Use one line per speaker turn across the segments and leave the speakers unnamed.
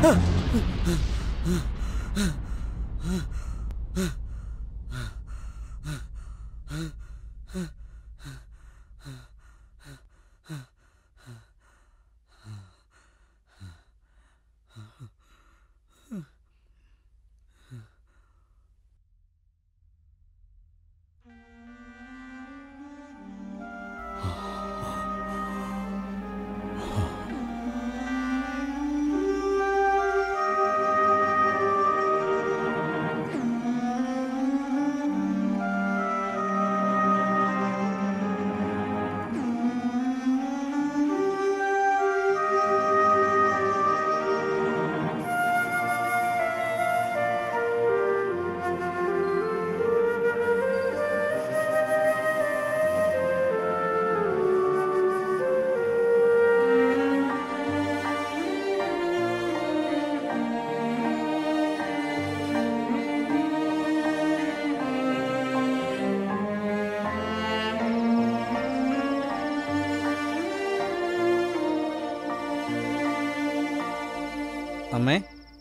അമ്മേ,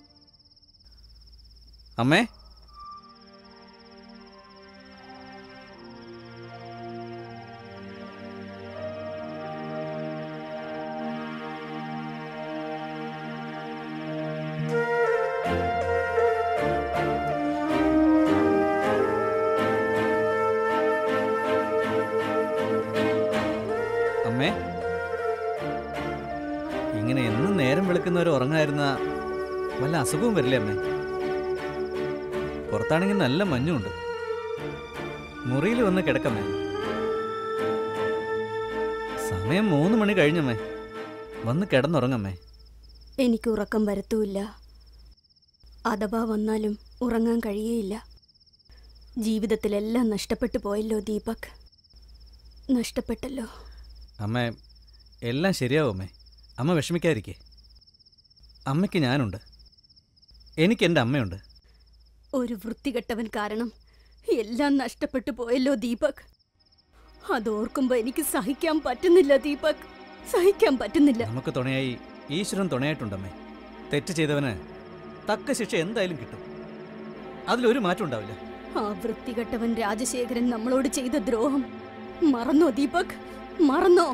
അമ്മേ, അമ്മേ, ഇങ്ങനെ എന്നും നേരം വെളുക്കുന്നവർ ഉറങ്ങായിരുന്ന വല്ല അസുഖവും വരില്ലേ അമ്മേ? പുറത്താണെങ്കിൽ നല്ല മഞ്ഞുണ്ട്. മുറിയിൽ വന്ന് കിടക്കമ്മേ. സമയം 3 മണി കഴിഞ്ഞമ്മേ. വന്ന് കിടന്നുറങ്ങമ്മേ.
എനിക്ക് ഉറക്കം വരത്തുമില്ല. അഥവാ വന്നാലും ഉറങ്ങാൻ കഴിയേയില്ല. ജീവിതത്തിലെല്ലാം നഷ്ടപ്പെട്ടു പോയല്ലോ ദീപക്. നഷ്ടപ്പെട്ടല്ലോ.
അമ്മേ, എല്ലാം ശരിയാവും അമ്മേ. അമ്മ വിഷമിക്കാതിരിക്കേ. അമ്മയ്ക്ക് ഞാനുണ്ട്. എനിക്ക് എൻ്റെ അമ്മയുണ്ട്.
ഒരു വൃത്തികെട്ടവൻ കാരണം എല്ലാം നഷ്ടപ്പെട്ടു പോയല്ലോ ദീപക്. അതോർക്കുമ്പോ എനിക്ക് സഹിക്കാൻ പറ്റുന്നില്ല ദീപക്, സഹിക്കാൻ പറ്റുന്നില്ല.
നമുക്ക് തുണയായി ഈശ്വരൻ തുണയായിട്ടുണ്ടമ്മേ. തെറ്റ് ചെയ്തവന് തക്ക ശിക്ഷ എന്തായാലും കിട്ടും. അതിലൊരു മാറ്റം ഉണ്ടാവില്ല.
ആ വൃത്തികെട്ടവൻ രാജശേഖരൻ നമ്മളോട് ചെയ്ത ദ്രോഹം മറന്നോ ദീപക്? മറന്നോ?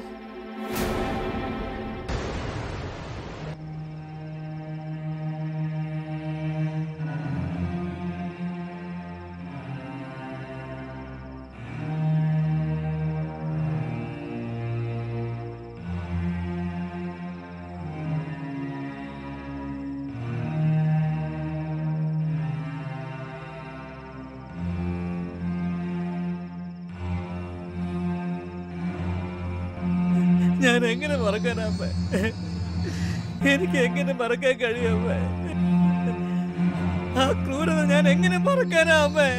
ഞാൻ എങ്ങനെ മറക്കാനാമ്മേ? എനിക്ക് എങ്ങനെ മറക്കാൻ കഴിയാമ്മേ? ആ ക്രൂരത ഞാൻ എങ്ങനെ മറക്കാനാമ്മേ?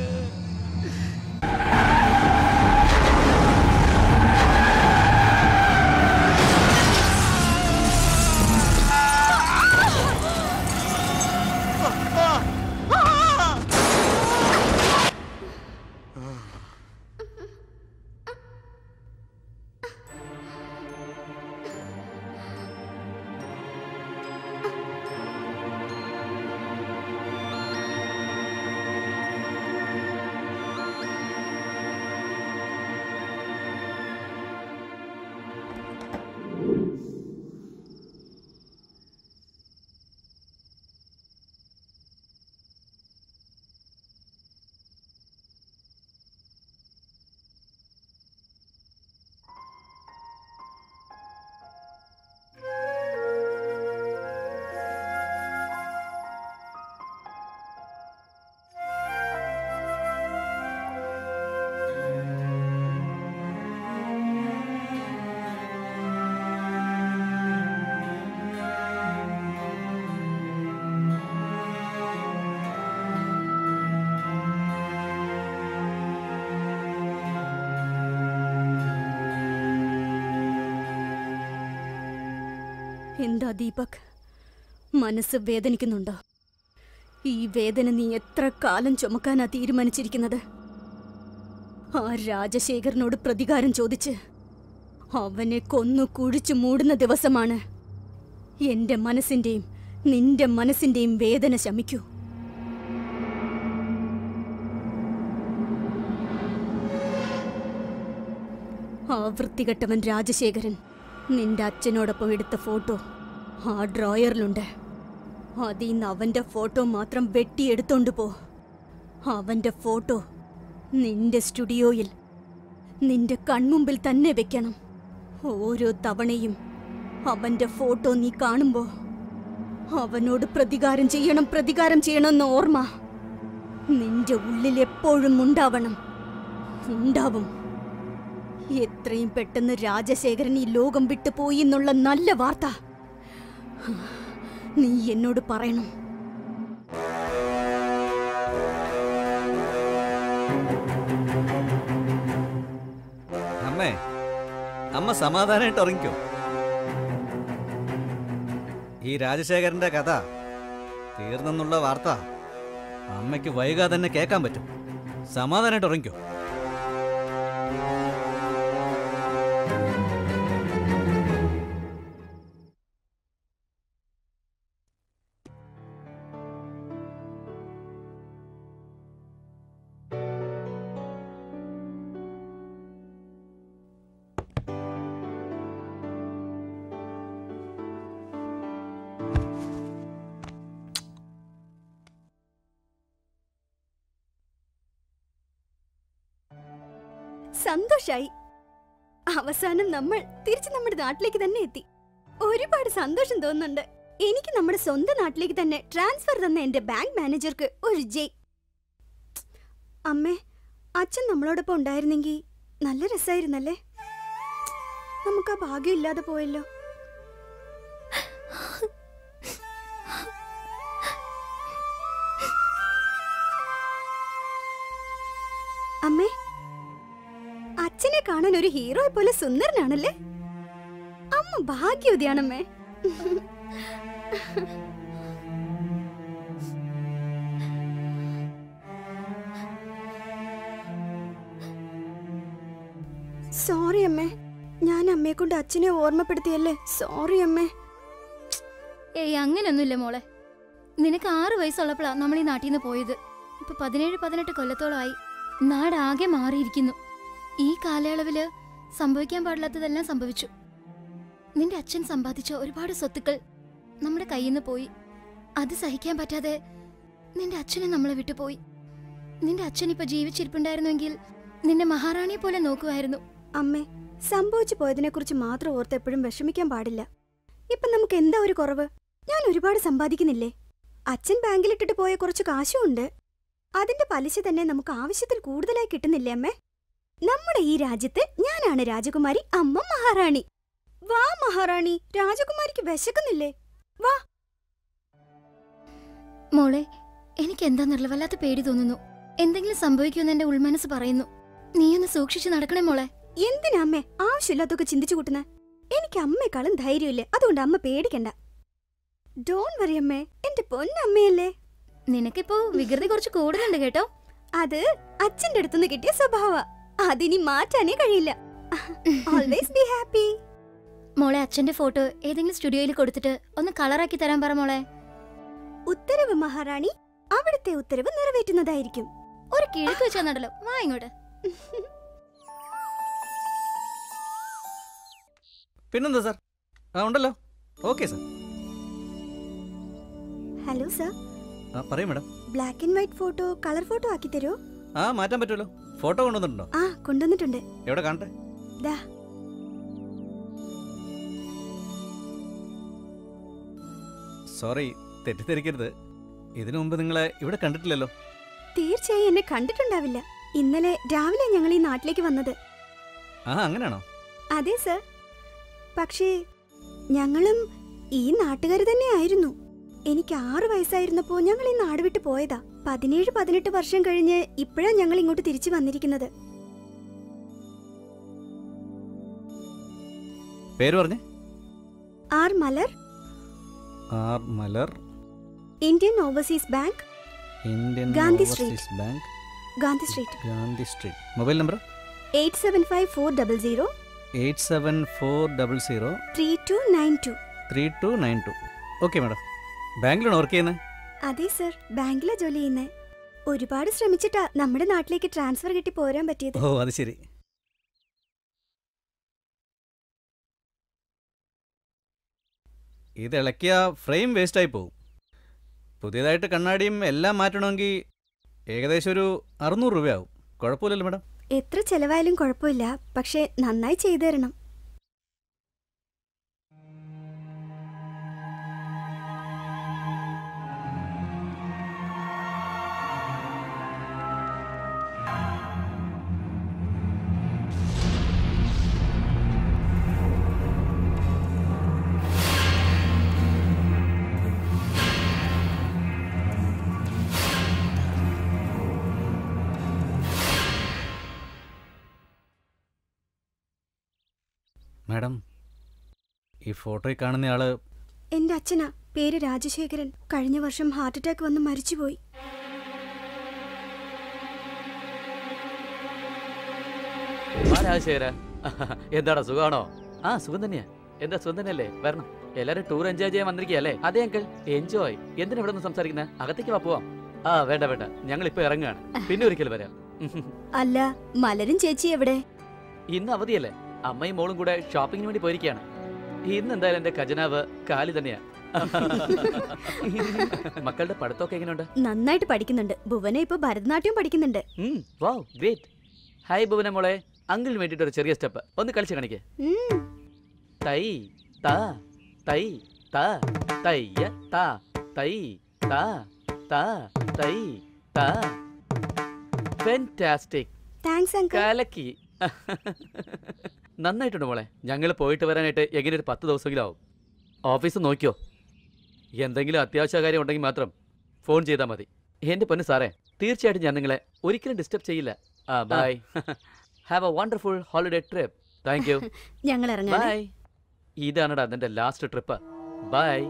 എന്താ ദീപക്, മനസ്സ് വേദനിക്കുന്നുണ്ടോ? ഈ വേദന നീ എത്ര കാലം ചുമക്കാനാ തീരുമാനിച്ചിരിക്കുന്നത്? ആ രാജശേഖരനോട് പ്രതികാരം ചോദിച്ച് അവനെ കൊന്നു കുഴിച്ചു മൂടുന്ന ദിവസമാണ് എന്റെ മനസ്സിന്റെയും
നിന്റെ മനസ്സിന്റെയും വേദന ശമിക്കൂ. ആ വൃത്തികെട്ടവൻ രാജശേഖരൻ നിന്റെ അച്ഛനോടൊപ്പം എടുത്ത ഫോട്ടോ ആ ഡ്രോയറിലുണ്ട്. അതിന്ന് അവന്റെ ഫോട്ടോ മാത്രം വെട്ടിയെടുത്തോണ്ട് പോ. അവന്റെ ഫോട്ടോ നിന്റെ സ്റ്റുഡിയോയിൽ നിന്റെ കൺമുമ്പിൽ തന്നെ വെക്കണം. ഓരോ തവണയും അവന്റെ ഫോട്ടോ നീ കാണുമ്പോ അവനോട് പ്രതികാരം ചെയ്യണമെന്ന ഓർമ്മ നിന്റെ ഉള്ളിൽ എപ്പോഴും ഉണ്ടാവണം. ഉണ്ടാവും. എത്രയും പെട്ടെന്ന് രാജശേഖരൻ ഈ ലോകം വിട്ടുപോയി എന്നുള്ള നല്ല വാർത്ത നീ എന്നോട് പറയണം.
അമ്മേ, അമ്മ സമാധാനമായിട്ട് ഉറങ്ങിക്കോ. ഈ രാജശേഖരന്റെ കഥ തീർന്നെന്നുള്ള വാർത്ത അമ്മയ്ക്ക് വൈകാതെ തന്നെ കേൾക്കാൻ പറ്റും. സമാധാനമായിട്ട് ഉറങ്ങിക്കോ.
സന്തോഷായി. അവസാനം നമ്മൾ തിരിച്ച് നമ്മുടെ നാട്ടിലേക്ക് തന്നെ എത്തി. ഒരുപാട് സന്തോഷം തോന്നുന്നുണ്ട്. എനിക്ക് നമ്മുടെ സ്വന്തം നാട്ടിലേക്ക് തന്നെ ട്രാൻസ്ഫർ തന്ന എന്റെ ബാങ്ക് മാനേജർക്ക് ഒരു ജയ്. അമ്മേ, അച്ഛൻ നമ്മളോടൊപ്പം ഉണ്ടായിരുന്നെങ്കിൽ നല്ല രസമായിരുന്നല്ലേ. നമുക്ക് ആ ഭാഗ്യം ഇല്ലാതെ പോയല്ലോ. അമ്മേ, അച്ഛനെ കാണാൻ ഒരു ഹീറോയെ പോലെ സുന്ദരനാണല്ലേ. അമ്മ ഭാഗ്യവതിയാണമ്മേ. സോറി അമ്മേ, ഞാൻ അമ്മയെ കൊണ്ട് അച്ഛനെ ഓർമ്മപ്പെടുത്തിയല്ലേ. സോറി അമ്മേ.
ഏയ്, അങ്ങനൊന്നുമില്ല മോളെ. നിനക്ക് 6 വയസ്സുള്ളപ്പോഴാ നമ്മൾ ഈ നാട്ടിൽ നിന്ന് പോയത്. ഇപ്പൊ 17-18 കൊല്ലത്തോളമായി. നാടാകെ മാറിയിരിക്കുന്നു. ഈ കാലയളവില് സംഭവിക്കാൻ പാടില്ലാത്തതെല്ലാം സംഭവിച്ചു. നിന്റെ അച്ഛൻ സമ്പാദിച്ച ഒരുപാട് സ്വത്തുക്കൾ നമ്മുടെ കയ്യിൽ നിന്ന് പോയി. അത് സഹിക്കാൻ പറ്റാതെ നിന്റെ അച്ഛനെ നമ്മളെ വിട്ടുപോയി. നിന്റെ അച്ഛൻ ഇപ്പൊ ജീവിച്ചിരിപ്പുണ്ടായിരുന്നുവെങ്കിൽ നിന്നെ മഹാറാണിയെ പോലെ നോക്കുമായിരുന്നു.
അമ്മേ, സംഭവിച്ചു പോയതിനെ കുറിച്ച് മാത്രം ഓർത്ത് എപ്പോഴും വിഷമിക്കാൻ പാടില്ല. ഇപ്പൊ നമുക്ക് എന്താ ഒരു കുറവ്? ഞാൻ ഒരുപാട് സമ്പാദിക്കുന്നില്ലേ. അച്ഛൻ ബാങ്കിലിട്ടിട്ട് പോയ കുറച്ച് കാശും ഉണ്ട്. അതിന്റെ പലിശ തന്നെ നമുക്ക് ആവശ്യത്തിൽ കൂടുതലായി കിട്ടുന്നില്ലേ അമ്മേ? നമ്മുടെ ഈ രാജ്യത്ത് ഞാനാണ് രാജകുമാരി, അമ്മ മഹാറാണി. വാ മഹാറാണി, രാജകുമാരിക്ക് വിശക്കുന്നില്ലേ? വാ.
മോളെ, എനിക്ക് എന്താന്നുള്ള വല്ലാത്ത പേടി തോന്നുന്നു. എന്തെങ്കിലും സംഭവിക്കുമെന്ന് എന്റെ ഉൾമനസ് പറയുന്നു. നീയൊന്ന് സൂക്ഷിച്ചു നടക്കണേ മോളെ.
എന്തിനാ അമ്മേ ആവശ്യമില്ലാത്തൊക്കെ ചിന്തിച്ചു കൂട്ടുന്ന? എനിക്ക് അമ്മയെക്കാളും ധൈര്യമില്ലേ, അതുകൊണ്ട് അമ്മ പേടിക്കണ്ട. ഡോൺ വറി അമ്മേ, എന്റെ പൊന്നമ്മയല്ലേ.
നിനക്കിപ്പോ വികൃതി കുറച്ച് കൂടുതലുണ്ട് കേട്ടോ.
അത് അച്ഛന്റെ അടുത്തുനിന്ന് കിട്ടിയ സ്വഭാവ. അതിനി മാറ്റാനേ കഴിയില്ല. Always be happy.
മോളെ, അച്ഛന്റെ ഫോട്ടോ ഏതെങ്കിലും സ്റ്റുഡിയോയിൽ കൊടുത്തിട്ട് ഒന്ന് കളറാക്കി തരാൻ പറ മോളെ.
ഉത്തരവ് മഹാറാണി, അവിടുത്തെ ഉത്തരവ് നിറവേറ്റുന്നതായിരിക്കും.
ഒരു കിഴക്ക് വെച്ചാ നടല്ലോ. വാ ഇങ്ങോട്ട്.
പിന്നെന്താ സാർ? ആ ഉണ്ടല്ലോ. Okay sir.
Hello sir.
പറയൂ madam.
Black and white photo colour photo ആക്കി തരുമോ?
ആ, മാറ്റാൻ പറ്റുമല്ലോ. ഫോട്ടോ കൊണ്ടുവന്നിട്ടുണ്ടോ?
ആ, കൊണ്ടുവന്നിട്ടുണ്ട്.
എവിടെ കാണട്ടെ?
ദാ.
സോറി, തെറ്റിദ്ധരിക്കരുത്. ഇതിനു മുമ്പ് നിങ്ങളെ ഇവിടെ കണ്ടിട്ടില്ലല്ലോ.
തീർച്ചയായും എന്നെ കണ്ടിട്ടുണ്ടാവില്ല. ഇന്നലെ രാവിലെ ഞങ്ങൾ ഈ നാട്ടിലേക്ക് വന്നത്.
ആ, അങ്ങനെയാണോ?
അതെ സർ. പക്ഷേ ഞങ്ങളും ഈ നാട്ടുകാർ തന്നെയായിരുന്നു. എനിക്ക് 6 വയസ്സായിരുന്നപ്പോ ഞങ്ങൾ ഈ നാട് വിട്ട് പോയതാ. 17-18 വർഷം കഴിഞ്ഞ് ഇപ്പോഴാ ഞങ്ങൾ ഇങ്ങോട്ട് തിരിച്ചു വന്നിരിക്കുന്നത്.
പേര് പറഞ്ഞേ?
R Malar.
R Malar.
Indian overseas bank,
Indian
Gandhi
overseas bank,
Gandhi street.
Gandhi street. Mobile number
875400
8740
3292.
3292. Okay madam. ബാങ്കിലാണ് വർക്ക് ചെയ്യുന്നത്?
അതെ സർ, ബാങ്കിലാ ജോലി ചെയ്യുന്നേ. ഒരുപാട് ശ്രമിച്ചിട്ടാ നമ്മുടെ നാട്ടിലേക്ക് ട്രാൻസ്ഫർ കിട്ടി പോരാൻ പറ്റിയത്.
ഓ അത് ശരി. ഇത് ഇളക്കിയ ഫ്രെയിം വേസ്റ്റായി പോകും. പുതിയതായിട്ട് കണ്ണാടിയും എല്ലാം മാറ്റണമെങ്കിൽ ഏകദേശം ഒരു 600 രൂപയാവും. കുഴപ്പമില്ലല്ലോ മാഡം?
എത്ര ചെലവായാലും കുഴപ്പമില്ല, പക്ഷേ നന്നായി ചെയ്തു തരണം.
മാഡം, ഈ ഫോട്ടോയിൽ കാണുന്നയാള്
എന്റെ അച്ഛനാ. പേര് രാജശേഖരൻ. കഴിഞ്ഞ വർഷം ഹാർട്ട് അറ്റാക്ക് വന്ന് മരിച്ചുപോയി.
രാജശേഖര, എന്താടാ സുഖമാണോ? ആ സുഖം തന്നെയാ. എന്താ സുഖം തന്നെയല്ലേ? വരണം. എല്ലാരും ടൂർ എൻജോയ് ചെയ്യാൻ വന്നിരിക്കുകയല്ലേ? അതെ അങ്കിൾ, എൻജോയ്. എന്തിനാ ഇവിടെ നിന്ന് സംസാരിക്കുന്നത്? അകത്തേക്ക് വാ, പോവാം. ആ വേണ്ട വേണ്ട, ഞങ്ങൾ ഇപ്പൊ ഇറങ്ങുകയാണ്. പിന്നെ ഒരിക്കൽ വരാം.
അല്ല, മലരും ചേച്ചി എവിടെ?
ഇന്ന് അവധിയല്ലേ? അമ്മയും മോളും കൂടെ ഷോപ്പിങ്ങിന് വേണ്ടി പോയിരിക്കുകയാണ്. ഇന്ന് എന്തായാലും എന്റെ ഖജനാവ് കാലി തന്നെയാ. മക്കളുടെ പഠിത്തമൊക്കെ എങ്ങനെയുണ്ട്?
നന്നായിട്ട് പഠിക്കുന്നുണ്ട്. ഭുവന ഇപ്പൊ ഭരതനാട്യം പഠിക്കുന്നുണ്ട്.
വാവ്, ഗ്രേറ്റ്. ഹായ് ഭുവന മോളെ, അങ്കിളിന് വേണ്ടിട്ട് ഒരു ചെറിയ സ്റ്റെപ്പ് ഒന്ന് കളിച്ച് കാണിക്കേ. തൈ താ തൈ താ തയ്യ താ തൈ താ താ തൈ താ. ഫാന്റാസ്റ്റിക്.
Thanks uncle.
കലക്കി. നന്നായിട്ടുണ്ട് മോളെ. ഞങ്ങൾ പോയിട്ട് വരാനായിട്ട് എങ്ങനെ ഒരു 10 ദിവസമെങ്കിലും ആവും. ഓഫീസ് നോക്കിയോ? എന്തെങ്കിലും അത്യാവശ്യ കാര്യം ഉണ്ടെങ്കിൽ മാത്രം ഫോൺ ചെയ്താൽ മതി. എൻ്റെ പൊന്ന് സാറേ, തീർച്ചയായിട്ടും ഞാൻ നിങ്ങളെ ഒരിക്കലും ഡിസ്റ്റർബ് ചെയ്യില്ല. Bye. Have a wonderful holiday trip. Thank you.
ഞങ്ങൾ ഇറങ്ങാം.
ബൈ. ഇതാണടാ അതിൻ്റെ ലാസ്റ്റ് ട്രിപ്പ്. ബൈ.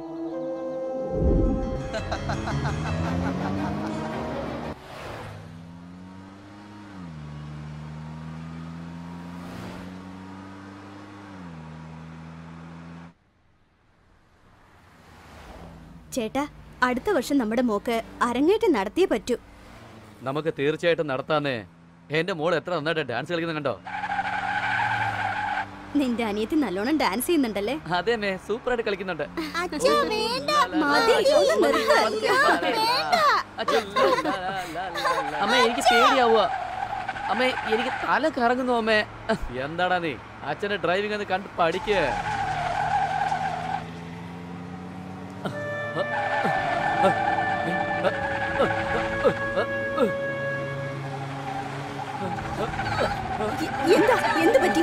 ചേട്ടാ, അടുത്ത വർഷം നമ്മുടെ മോക്ക് അരങ്ങേറ്റം നടത്തിയേ പറ്റൂ.
നമുക്ക് തീർച്ചയായിട്ടും നടത്താന്നേ. എന്റെ മോൾ എത്ര നന്നായിട്ട് ഡാൻസ് കളിക്കുന്ന കണ്ടോ?
നിന്റെ അനിയത്തി നല്ലോണം ഡാൻസ് ചെയ്യുന്നുണ്ടല്ലേ?
അതെ മേ, സൂപ്പർ ആയിട്ട് കളിക്കുന്നുണ്ട്. അമ്മ എനിക്ക് പേടിയാവുക. അമ്മ എനിക്ക് തല കറങ്ങുന്നു. അമ്മേ എന്താടാ നീ? അച്ഛന്റെ ഡ്രൈവിംഗ് ഒന്ന് കണ്ട് പഠിക്കേ.
എന്താ, എന്ത് പറ്റി?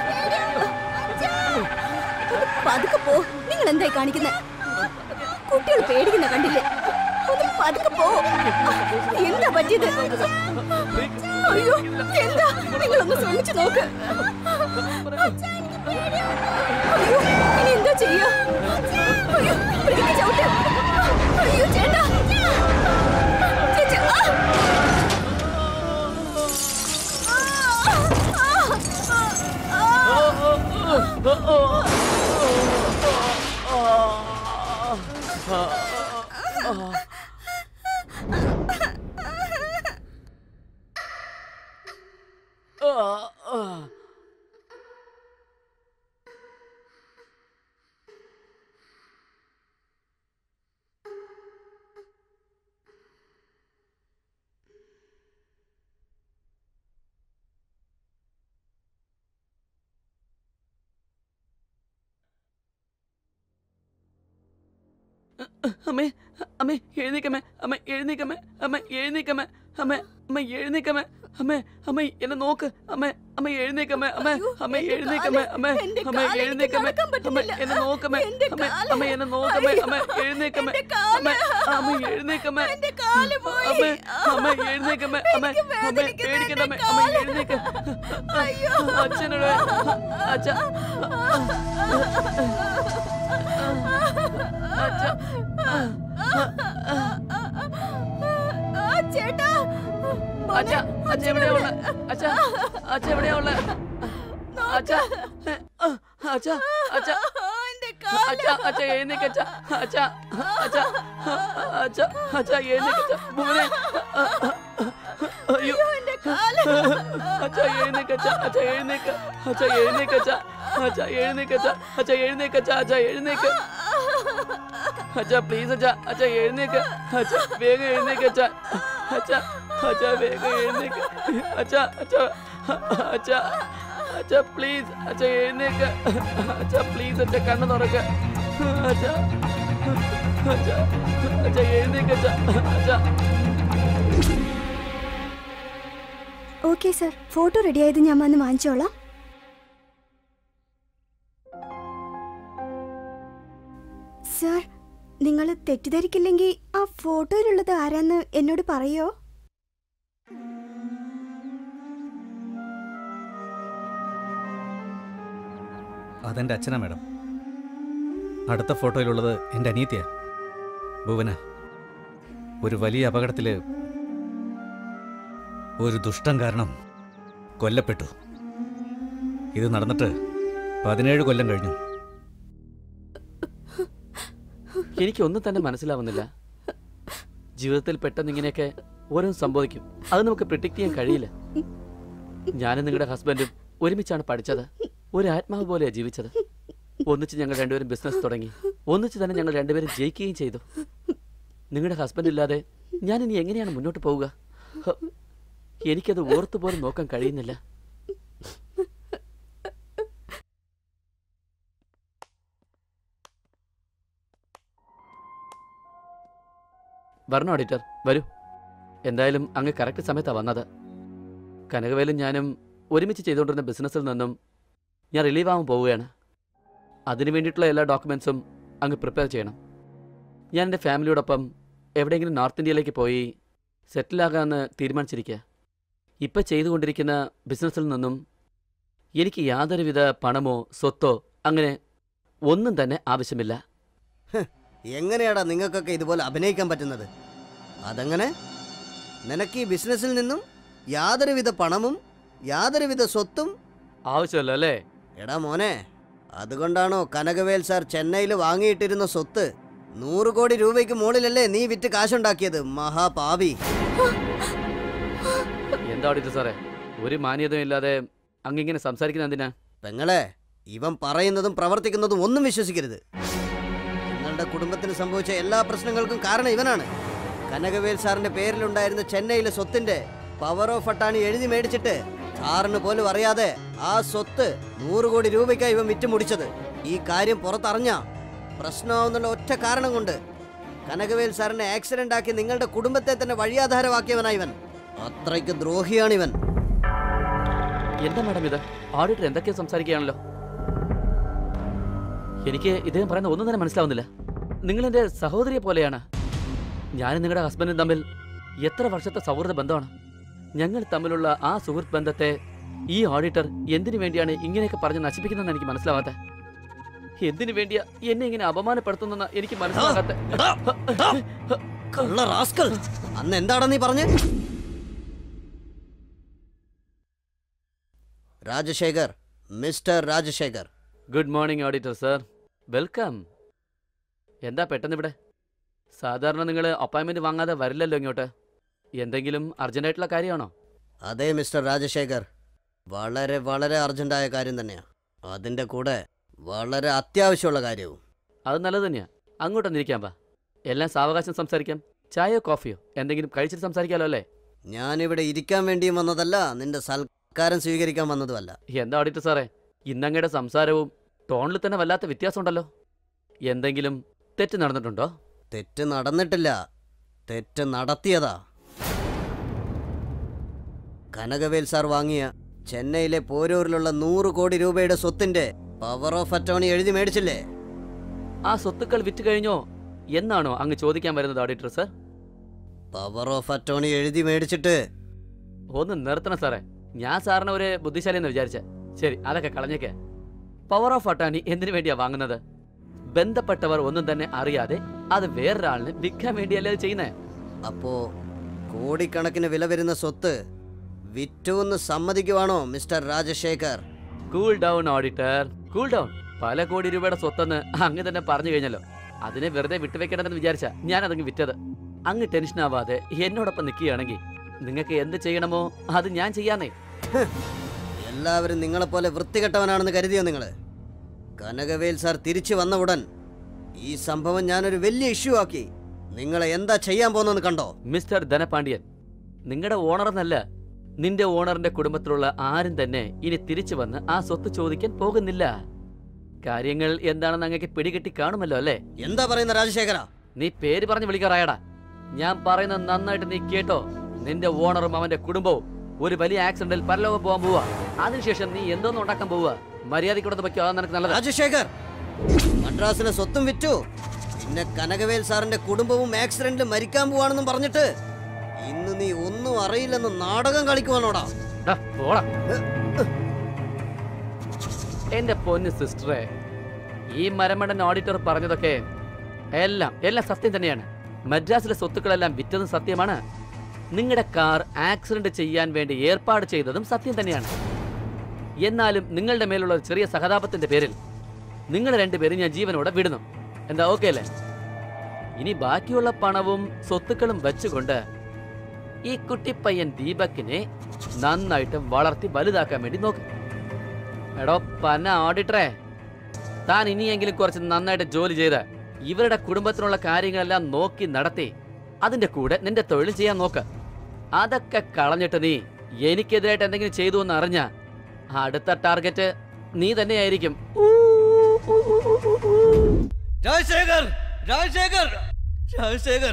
പതുക്കെ പോ. നിങ്ങൾ എന്തായി കാണിക്കുന്നത്? കുട്ടികൾ പേടിക്കുന്ന കണ്ടില്ലേ? ഒന്ന് പതുക്കെ പോ. എന്താ പറ്റിയത്? അയ്യോ, എന്താ? നിങ്ങളൊന്ന് ശ്രമിച്ചു നോക്ക്. അയ്യോ, ഇനി എന്താ ചെയ്യാ? അയ്യോ, ബ്രേക്ക് ചവിട്ട്. അയ്യോ ചേട്ടാ, ചേച്ചി.
അമ്മേ അമ്മേ എഴുന്നേക്കമ്മേ. അമ്മ എഴുന്നേക്കമ്മേ. അമ്മ എഴുന്നേക്കമ്മേ. അമ്മ അമ്മ എഴുന്നേക്കമ്മേ. അമ്മേ അമ്മ എന്നെ നോക്ക്. അമ്മേ അമ്മ എഴുന്നേക്കമ്മേ. അമ്മേ അമ്മ എഴുന്നേക്കമ്മേ. അമ്മേ അമ്മ എഴുന്നേക്കമ്മേ. അമ്മ എന്നെ നോക്കമ്മേ. അമ്മേ അമ്മ എന്നെ നോക്കമ്മേ. അമ്മ എഴുന്നേക്കമ്മേ. അമ്മ അമ്മ എഴുന്നേക്കമ്മേ. അമ്മേ അമ്മ എഴുന്നേക്കമ്മേ. അമ്മ അമ്മ പേടിക്കണ്ടമ്മേ. അമ്മ എഴുന്നേക്ക. അച്ഛനോട് അച്ഛ
ചേട്ടാ,
അച്ഛ അച്ഛ എവിടെയാ ഉള്ള? അച്ഛ അച്ഛ എവിടെയാ ഉള്ള? അച്ഛ അച്ഛ അച്ഛ അച്ഛ അച്ഛാ എഴുന്നേക്ക് അച്ഛാ. അച്ഛാ അച്ഛാ അച്ഛാ അച്ഛാ എഴുന്നേക്ക് അച്ഛാ. ഭുവനെ അയ്യോ അച്ഛാ എഴുന്നേക്ക് അച്ഛാ. അച്ഛാ എഴുന്നേക്ക്. അച്ഛാ എഴുന്നേക്ക് അച്ഛാ. അച്ഛാ എഴുന്നേക്ക് അച്ഛാ. അച്ഛാ എഴുന്നേക്ക് അച്ഛാ. അച്ഛാ എഴുന്നേക്ക്. അച്ഛാ പ്ലീസ് അച്ഛാ. അച്ഛാ എഴുന്നേക്ക്. അച്ഛാ വേഗം എഴുന്നേക്ക് അച്ഛാ. അച്ഛാ അച്ഛാ വേഗം എഴുന്നേക്ക്. അച്ഛാ അച്ഛാ അച്ഛാ അച്ഛാ പ്ലീസ് അച്ഛാ എഴുന്നേക്ക്. അച്ഛാ പ്ലീസ് അച്ഛാ കണ്ണ് തുറക്ക്. അച്ഛാ അച്ഛാ അച്ഛാ എഴുന്നേക്ക് അച്ഛാ. അച്ഛാ
ഓക്കെ സർ, ഫോട്ടോ റെഡിയായത് ഞാൻ വന്ന് വാങ്ങിച്ചോളാം. സർ, നിങ്ങൾ തെറ്റിദ്ധരിക്കില്ലെങ്കിൽ ആ ഫോട്ടോയിലുള്ളത് ആരാന്ന് എന്നോട് പറയോ?
അതെൻ്റെ അച്ഛനാ മാഡം. അടുത്ത ഫോട്ടോയിലുള്ളത് എൻ്റെ അനിയത്തിയാ ഭുവന. ഒരു വലിയ അപകടത്തിൽ ഒരു ദുഷ്ടൻ കാരണം കൊല്ലപ്പെട്ടു. ഇത് നടന്നിട്ട് 17 കൊല്ലം കഴിഞ്ഞു.
എനിക്കൊന്നും തന്നെ മനസ്സിലാവുന്നില്ല. ജീവിതത്തിൽ പെട്ടെന്ന് ഇങ്ങനെയൊക്കെ ഓരോന്നും സംഭവിക്കും. അത് നമുക്ക് പ്രിഡിക്റ്റ് ചെയ്യാൻ കഴിയില്ല. ഞാനും നിങ്ങളുടെ ഹസ്ബൻഡും ഒരുമിച്ചാണ് പഠിച്ചത്. ഒരു ആത്മാവ് പോലെയാണ് ജീവിച്ചത്. ഒന്നിച്ച് ഞങ്ങൾ രണ്ടുപേരും ബിസിനസ് തുടങ്ങി. ഒന്നിച്ച് തന്നെ ഞങ്ങൾ രണ്ടുപേരും ജയിക്കുകയും ചെയ്തു. നിങ്ങളുടെ ഹസ്ബൻഡ് ഇല്ലാതെ ഞാൻ ഇനി എങ്ങനെയാണ് മുന്നോട്ട് പോവുക? എനിക്കത് ഓർത്തുപോലും നോക്കാൻ കഴിയുന്നില്ല. വരണോ ഓഡിറ്റർ? വരൂ. എന്തായാലും അങ്ങ് കറക്റ്റ് സമയത്താണ് വന്നത്. കനകവേലും ഞാനും ഒരുമിച്ച് ചെയ്തുകൊണ്ടിരുന്ന ബിസിനസ്സിൽ നിന്നും ഞാൻ റിലീവ് ആവാൻ പോവുകയാണ്. അതിനു വേണ്ടിയിട്ടുള്ള എല്ലാ ഡോക്യുമെൻസും അങ്ങ് പ്രിപ്പയർ ചെയ്യണം. ഞാൻ എൻ്റെ ഫാമിലിയോടൊപ്പം എവിടെയെങ്കിലും നോർത്ത് ഇന്ത്യയിലേക്ക് പോയി സെറ്റിലാകാമെന്ന് തീരുമാനിച്ചിരിക്കുക. ഇപ്പം ചെയ്തുകൊണ്ടിരിക്കുന്ന ബിസിനസ്സിൽ നിന്നും എനിക്ക് യാതൊരുവിധ പണമോ സ്വത്തോ അങ്ങനെ ഒന്നും തന്നെ ആവശ്യമില്ല.
എങ്ങനെയാടാ നിങ്ങൾക്കൊക്കെ ഇതുപോലെ അഭിനയിക്കാൻ പറ്റുന്നത്? അതെങ്ങനെ? നിനക്ക് ഈ ബിസിനസ്സിൽ നിന്നും യാതൊരുവിധ പണമും യാതൊരുവിധ സ്വത്തും
ആവശ്യമല്ലോ അല്ലേ?
എടാ മോനെ, അതുകൊണ്ടാണോ കനകവേൽ സാർ ചെന്നൈയിൽ വാങ്ങിയിട്ടിരുന്ന സ്വത്ത് 100 കോടി രൂപയ്ക്ക് മുകളിലല്ലേ നീ വിറ്റ് കാശുണ്ടാക്കിയത്? മഹാപാവി.
എന്താ ഓഡിറ്റർ സാറേ, ഒരു മാന്യതയും ഇല്ലാതെ അങ്ങിങ്ങനെ സംസാരിക്കുന്ന എന്തിനാ?
പെങ്ങളെ, ഇവൻ പറയുന്നതും പ്രവർത്തിക്കുന്നതും ഒന്നും വിശ്വസിക്കരുത്. നിങ്ങളുടെ കുടുംബത്തിന് സംഭവിച്ച എല്ലാ പ്രശ്നങ്ങൾക്കും കാരണം ഇവനാണ്. കനകവേൽ സാറിന്റെ പേരിലുണ്ടായിരുന്ന ചെന്നൈയിലെ സ്വത്തിന്റെ പവർ ഓഫ് അട്ടാണി എഴുതി മേടിച്ചിട്ട് സാറിന് പോലും അറിയാതെ ആ സ്വത്ത് 100 കോടി രൂപയ്ക്കാണ് ഇവൻ വിറ്റുമുടിച്ചത്. ഈ കാര്യം പുറത്തറിഞ്ഞ പ്രശ്നമാവുന്നുള്ള ഒറ്റ കാരണം കൊണ്ട് കനകവേൽ സാറിനെ ആക്സിഡന്റ് ആക്കി നിങ്ങളുടെ കുടുംബത്തെ തന്നെ വഴിയാധാരമാക്കിയവനാ ഇവൻ. അത്രയ്ക്ക് ദ്രോഹിയാണിവൻ.
എന്താ മാഡം ഇത്? ഓഡിറ്റർ എന്തൊക്കെയാ സംസാരിക്കുകയാണല്ലോ. എനിക്ക് ഇദ്ദേഹം പറയുന്ന ഒന്നും തന്നെ മനസ്സിലാവുന്നില്ല. നിങ്ങളെൻ്റെ സഹോദരിയെ പോലെയാണ്. ഞാനും നിങ്ങളുടെ ഹസ്ബൻഡും തമ്മിൽ എത്ര വർഷത്തെ സൗഹൃദ ബന്ധമാണ്. ഞങ്ങൾ തമ്മിലുള്ള ആ സുഹൃത്ത് ബന്ധത്തെ ഈ ഓഡിറ്റർ എന്തിനു വേണ്ടിയാണ് ഇങ്ങനെയൊക്കെ പറഞ്ഞ് നശിപ്പിക്കുന്നതെന്ന് എനിക്ക് മനസ്സിലാവാത്ത. എന്തിനു വേണ്ടിയാ എന്നെ ഇങ്ങനെ അപമാനപ്പെടുത്തുന്നെന്ന് എനിക്ക് മനസ്സിലാകാത്ത.
അന്ന് എന്താടാ നീ പറഞ്ഞ്? Rajasekhar, mister Rajasekhar.
Good morning auditor sir, welcome. എന്താ പെട്ടെന്ന് ഇവിടെ? സാധാരണ നിങ്ങൾ അപ്പോയിൻമെൻറ്റ് വാങ്ങാതെ വരില്ലല്ലോ ഇങ്ങോട്ട്. എന്തെങ്കിലും അർജൻറ്റായിട്ടുള്ള കാര്യമാണോ?
അതെ മിസ്റ്റർ രാജശേഖർ, വളരെ വളരെ അർജൻറ്റായ കാര്യം തന്നെയാണ്. അതിൻ്റെ കൂടെ വളരെ അത്യാവശ്യമുള്ള കാര്യവും.
അത് നല്ലത് തന്നെയാണ്. അങ്ങോട്ടൊന്നിരിക്കാൻ പാ. എല്ലാം സാവകാശം സംസാരിക്കാം. ചായയോ കോഫിയോ എന്തെങ്കിലും കഴിച്ചിട്ട് സംസാരിക്കാമല്ലോ അല്ലേ?
ഞാനിവിടെ ഇരിക്കാൻ വേണ്ടിയും വന്നതല്ല, നിന്റെ സൽക്കാരം സ്വീകരിക്കാൻ വന്നതുമല്ല.
എന്താ ഓഡിറ്റർ സാറേ, ഇന്നങ്ങയുടെ സംസാരവും ടോണിൽ തന്നെ വല്ലാത്ത വ്യത്യാസമുണ്ടല്ലോ. എന്തെങ്കിലും തെറ്റ് നടന്നിട്ടുണ്ടോ?
തെറ്റ് നടന്നിട്ടില്ല, തെറ്റ് നടത്തിയതാ. കനകവേൽ സാർ വാങ്ങിയ ചെന്നൈയിലെ പോരൂരിലുള്ള 100 കോടി രൂപയുടെ സ്വത്തിന്റെ പവർ ഓഫ് അറ്റോണി എഴുതി മേടിച്ചില്ലേ?
ആ സ്വത്തുക്കൾ വിറ്റ് കഴിഞ്ഞോ എന്നാണോ അങ്ങ് ചോദിക്കാൻ വരുന്നത് auditor sir?
Power of attorney എഴുതി മേടിച്ചിട്ട്
ഒന്ന് നിർത്തണം സാറേ. ഞാൻ സാറിനെ ഒരു ബുദ്ധിശാലിയെന്ന് വിചാരിച്ച. ശരി, അതൊക്കെ കളഞ്ഞേക്കെ. പവർ ഓഫ് അട്ടോണി എന്തിനു വേണ്ടിയാ വാങ്ങുന്നത്? ബന്ധപ്പെട്ടവർ ഒന്നും തന്നെ അറിയാതെ അത് വേറൊരാളിന് വിൽക്കാൻ വേണ്ടിയല്ലേ അത് ചെയ്യുന്നേ?
അപ്പോ കോടിക്കണക്കിന് വില വരുന്ന സ്വത്ത് വിറ്റുവെന്ന് സമ്മതിക്കുവാണോ mister Rajasekhar?
Cool down auditor, cool down. പല കോടി രൂപയുടെ സ്വത്തെന്ന് അങ്ങ് തന്നെ പറഞ്ഞു കഴിഞ്ഞല്ലോ. അതിനെ വെറുതെ വിട്ടുവെക്കണമെന്ന് വിചാരിച്ച ഞാൻ അതങ്ങ് വിറ്റത്. അങ്ങ് ടെൻഷൻ ആവാതെ എന്നോടൊപ്പം നിൽക്കുകയാണെങ്കിൽ നിങ്ങൾക്ക് എന്ത് ചെയ്യണമോ അത് ഞാൻ ചെയ്യാന്നേ.
എല്ലാവരും നിങ്ങളെപ്പോലെ വൃത്തികെട്ടവനാണെന്ന് കരുതിയോ നിങ്ങള്? കനകവേൽ സാർ തിരിച്ചു വന്ന ഉടൻ ഈ സംഭവം ഞാനൊരു വലിയ ഇഷ്യൂ ആക്കി. നിങ്ങളെ എന്താ ചെയ്യാൻ പോകുന്നെന്ന് കണ്ടോ?
മിസ്റ്റർ ധനപാണ്ഡ്യൻ, നിങ്ങളുടെ ഓണർ എന്നല്ല, നിന്റെ ഓണറിന്റെ കുടുംബത്തിലുള്ള ആരും തന്നെ ഇനി തിരിച്ചു വന്ന് ആ സ്വത്ത് ചോദിക്കാൻ പോകുന്നില്ല. കാര്യങ്ങൾ എന്താണെന്ന് അങ്ങക്ക് പിടികിട്ടി കാണുമല്ലോ അല്ലേ?
എന്താ പറയുന്ന രാജശേഖര?
നീ പേര് പറഞ്ഞ് വിളിക്കാറായടാ. ഞാൻ പറയുന്നത് നന്നായിട്ട് നീ കേട്ടോ. നിന്റെ ഓണറും അവന്റെ കുടുംബവും ഒരു വലിയ ആക്സിഡന്റിൽ പരലോകം പോകാൻ പോവാ. അതിനുശേഷം നീ എന്തോന്നും ഉണ്ടാക്കാൻ പോവുക. മര്യാദയ്ക്കൂടെ വെക്കോ, അതാണ് നിനക്ക് നല്ലത്.
രാജശേഖർ, മദ്രാസിലെ സ്വത്തും വിറ്റു, പിന്നെ കനകവേൽ സാറിന്റെ കുടുംബവും ആക്സിഡന്റിൽ മരിക്കാൻ പോവാണെന്നും പറഞ്ഞിട്ട് ഇന്ന് നീ ഒന്നും അറിയില്ലെന്ന് നാടകം കളിക്കുവാനോടാ?
എന്റെ പൊന്ന് സിസ്റ്ററെ, ഈ മരമണ്ടൻ ഓഡിറ്റർ പറഞ്ഞതൊക്കെ എല്ലാം സത്യം തന്നെയാണ്. മദ്രാസിലെ സ്വത്തുക്കളെല്ലാം വിറ്റതും സത്യമാണ്. നിങ്ങളുടെ കാർ ആക്സിഡന്റ് ചെയ്യാൻ വേണ്ടി ഏർപ്പാട് ചെയ്തതും സത്യം തന്നെയാണ്. എന്നാലും നിങ്ങളുടെ മേലുള്ള ചെറിയ സഹതാപത്തിന്റെ പേരിൽ നിങ്ങൾ രണ്ടുപേരും ഞാൻ ജീവനോടെ വിടുന്നു. എന്താ ഓക്കെ അല്ലേ? ഇനി ബാക്കിയുള്ള പണവും സ്വത്തുക്കളും വെച്ചുകൊണ്ട് ഈ കുട്ടിപ്പയ്യൻ ദീപക്കിനെ നന്നായിട്ട് വളർത്തി വലുതാക്കാൻ വേണ്ടി നോക്ക്. എടോ പന്ന ഓഡിറ്ററെ, താൻ ഇനിയെങ്കിലും കുറച്ച് നന്നായിട്ട് ജോലി ചെയ്ത് ഇവരുടെ കുടുംബത്തിനുള്ള കാര്യങ്ങളെല്ലാം നോക്കി നടത്തി അതിന്റെ കൂടെ നിന്റെ തൊഴിൽ ചെയ്യാൻ നോക്ക്. അതൊക്കെ കളഞ്ഞിട്ട് നീ എനിക്കെതിരായിട്ട് എന്തെങ്കിലും ചെയ്തു എന്ന് അറിഞ്ഞ അടുത്ത ടാർഗറ്റ് നീ തന്നെയായിരിക്കും.
രാജശേഖർ, രാജശേഖർ, രാജശേഖർ.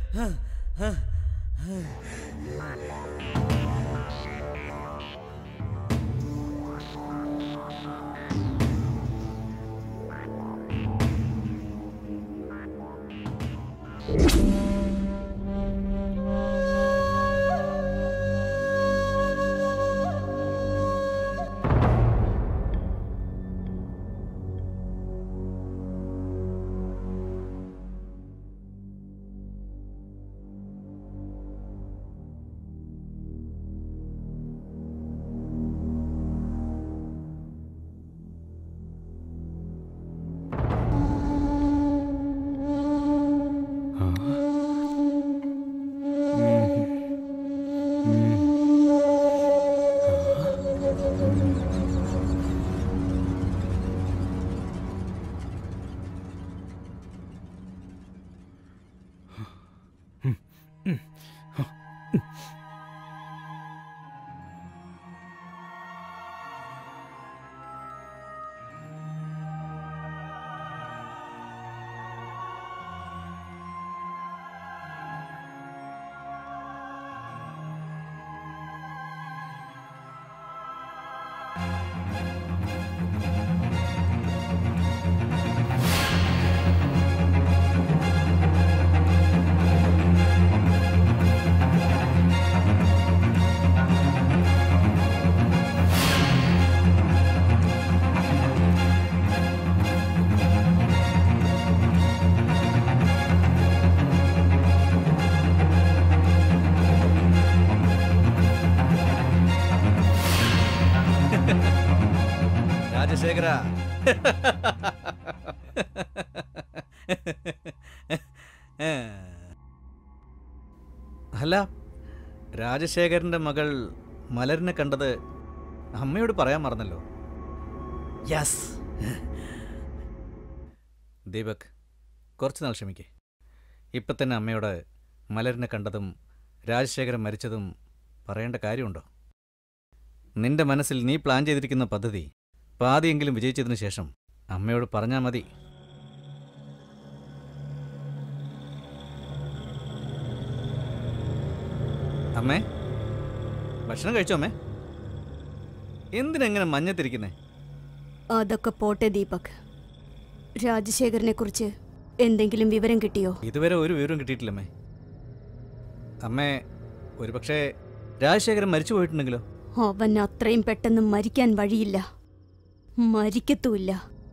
രാജശേഖര, അല്ല, രാജശേഖരന്റെ മകൾ മലരിനെ കണ്ടത് അമ്മയോട് പറയാൻ മറന്നല്ലോ. യെസ്. ദീപക്, കുറച്ച് നാൾ ക്ഷമിക്കേ. ഇപ്പം തന്നെ അമ്മയോട് മലരിനെ കണ്ടതും രാജശേഖരൻ മരിച്ചതും പറയേണ്ട കാര്യമുണ്ടോ? നിന്റെ മനസ്സിൽ നീ പ്ലാൻ ചെയ്തിരിക്കുന്ന പദ്ധതി പാതിയെങ്കിലും വിജയിച്ചതിന് ശേഷം അമ്മയോട് പറഞ്ഞാൽ മതി. അമ്മേ, ഭക്ഷണം കഴിച്ചോ അമ്മേ? എന്തിനെങ്ങനെ മഞ്ഞത്തിരിക്കുന്നേ?
അതൊക്കെ പോട്ടെ ദീപക്. രാജശേഖരനെ കുറിച്ച് എന്തെങ്കിലും വിവരം കിട്ടിയോ?
ഇതുവരെ ഒരു വിവരവും കിട്ടിയിട്ടില്ലമ്മേ. അമ്മേ, ഒരുപക്ഷെ രാജശേഖരൻ മരിച്ചു പോയിട്ടുണ്ടെങ്കിലോ?
അവൻ അത്രയും പെട്ടെന്ന് മരിക്കാൻ വഴിയില്ല, മരിക്കത്തുമില്ല.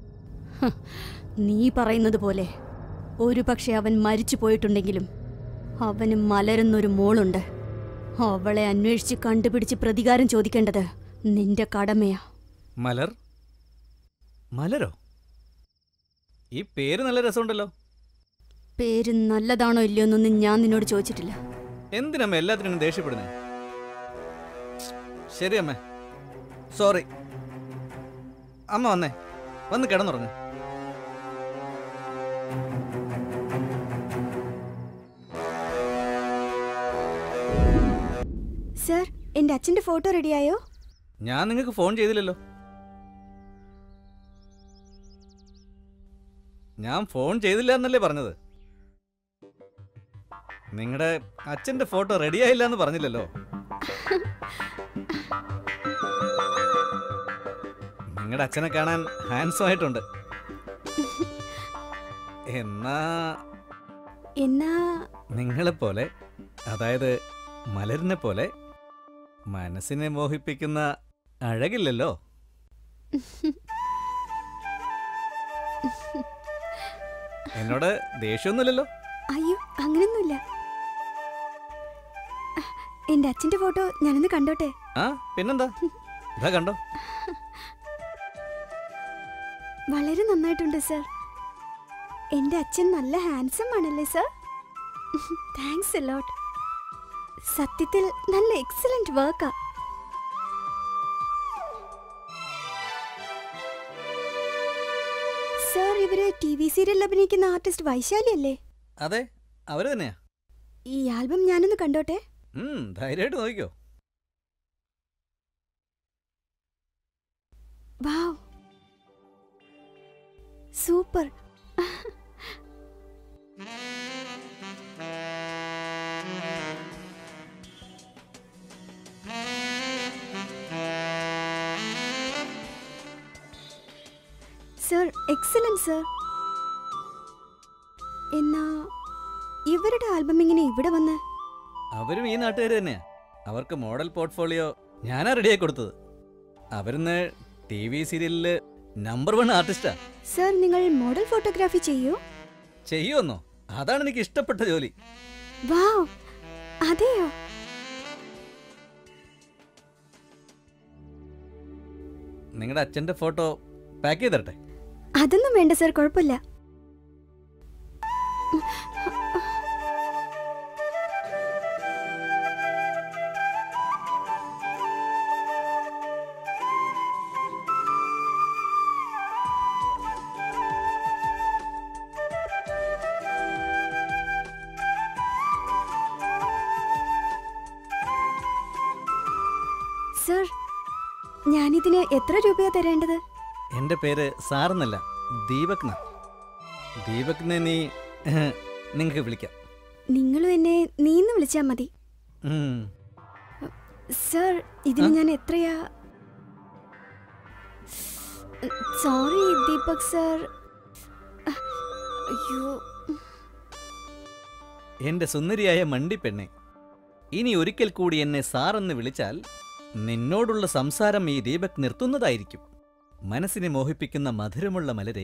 നീ പറയുന്നത് പോലെ ഒരു പക്ഷെ അവൻ മരിച്ചു പോയിട്ടുണ്ടെങ്കിലും അവന് മലരുന്നൊരു മോളുണ്ട്. അവളെ അന്വേഷിച്ച് കണ്ടുപിടിച്ച് പ്രതികാരം ചോദിക്കേണ്ടത് നിന്റെ കടമയാ.
മലർ? മലരോ? ഈ പേര് നല്ല രസമുണ്ടല്ലോ.
പേര് നല്ലതാണോ ഇല്ലയോ എന്നൊന്നും ഞാൻ നിന്നോട് ചോദിച്ചിട്ടില്ല.
എന്തിനമ്മ എല്ലാത്തിനും ദേഷ്യപ്പെടുന്നേ? ശരി അമ്മ, സോറി. അമ്മ വന്നേ, വന്ന് കിടന്നുറങ്ങ്.
സർ, എന്റെ അച്ഛന്റെ ഫോട്ടോ റെഡിയായോ?
ഞാൻ നിങ്ങൾക്ക് ഫോൺ ചെയ്തില്ലല്ലോ. ഞാൻ ഫോൺ ചെയ്തില്ല എന്നല്ലേ പറഞ്ഞത്. നിങ്ങളുടെ അച്ഛന്റെ ഫോട്ടോ റെഡിയായില്ല എന്ന് പറഞ്ഞില്ലല്ലോ. നിങ്ങളുടെ അച്ഛനെ കാണാൻ ഹാൻസം ആയിട്ടുണ്ട്. എന്നാ നിങ്ങളെപ്പോലെ, അതായത് മലരിനെ പോലെ മനസ്സിനെ മോഹിപ്പിക്കുന്ന അഴകില്ലല്ലോ. എന്നോട് ദേഷ്യമൊന്നുമില്ലല്ലോ.
അയ്യോ, അങ്ങനൊന്നുമില്ല. എന്റെ അച്ഛന്റെ ഫോട്ടോ ഞാനൊന്ന് കണ്ടോട്ടെ?
ആ, പിന്നെന്താ, ഇതാ കണ്ടോ.
വളരെ നന്നായിട്ടുണ്ട് സർ. എന്റെ അച്ഛൻ നല്ല ഹാൻസം ആണല്ലേ സർ? Thanks A lot. സത്യത്തിൽ നല്ല എക്സലന്റ് വർക്കാ. സർ, ഇവര് TV സീരിയലിൽ അഭിനയിക്കുന്ന ആർട്ടിസ്റ്റ് വൈശാലി അല്ലേ?
അതെ, അവര് തന്നെയാ.
ഈ ആൽബം ഞാനൊന്ന് കണ്ടോട്ടെ?
ധൈര്യമായിട്ട് നോക്കിക്കോ.
Wow, super. Sir, excellent sir. എന്നാ ഇവരുടെ ആൽബം ഇങ്ങനെ ഇവിടെ വന്ന്?
അവരും ഈ നാട്ടുകാർ തന്നെയാ. അവർക്ക് മോഡൽ പോർട്ട്ഫോളിയോ ഞാനാ റെഡിയായി കൊടുത്തത്. അവരിന്ന് TV സീരിയലില് നമ്പർ 1 ആർട്ടിസ്റ്റാ.
സർ, നിങ്ങൾ മോഡൽ ഫോട്ടോഗ്രാഫി ചെയ്യോ?
ചെയ്യുമെന്നോ? അതാണ് എനിക്ക് ഇഷ്ടപ്പെട്ട ജോലി.
വാവ്, അതെയോ?
നിങ്ങളുടെ അച്ഛന്റെ ഫോട്ടോ പാക്ക് ചെയ്തരട്ടെ?
അതൊന്നും വേണ്ട സർ, കുഴപ്പമില്ല. സർ, ഞാനിതിന് എത്ര രൂപയാ തരേണ്ടത്?
എന്റെ പേര് സാറെന്നല്ല, ദീപക്. ദീപകിനെ നിങ്ങൾക്ക് വിളിക്കാം.
നിങ്ങളും എന്നെ നീന്ന് വിളിച്ചാ മതി. സർ, ഇതിന് ഞാൻ എത്രയാ? Sorry Deepak sir. അയ്യോ.
എന്റെ സുന്ദരിയായ മണ്ടിപ്പെണ്ണെ, ഇനി ഒരിക്കൽ കൂടി എന്നെ സാറെന്ന് വിളിച്ചാൽ നിന്നോടുള്ള സംസാരം ഈ ദീപക് നിർത്തുന്നതായിരിക്കും. മനസ്സിനെ മോഹിപ്പിക്കുന്ന മധുരമുള്ള മലരെ.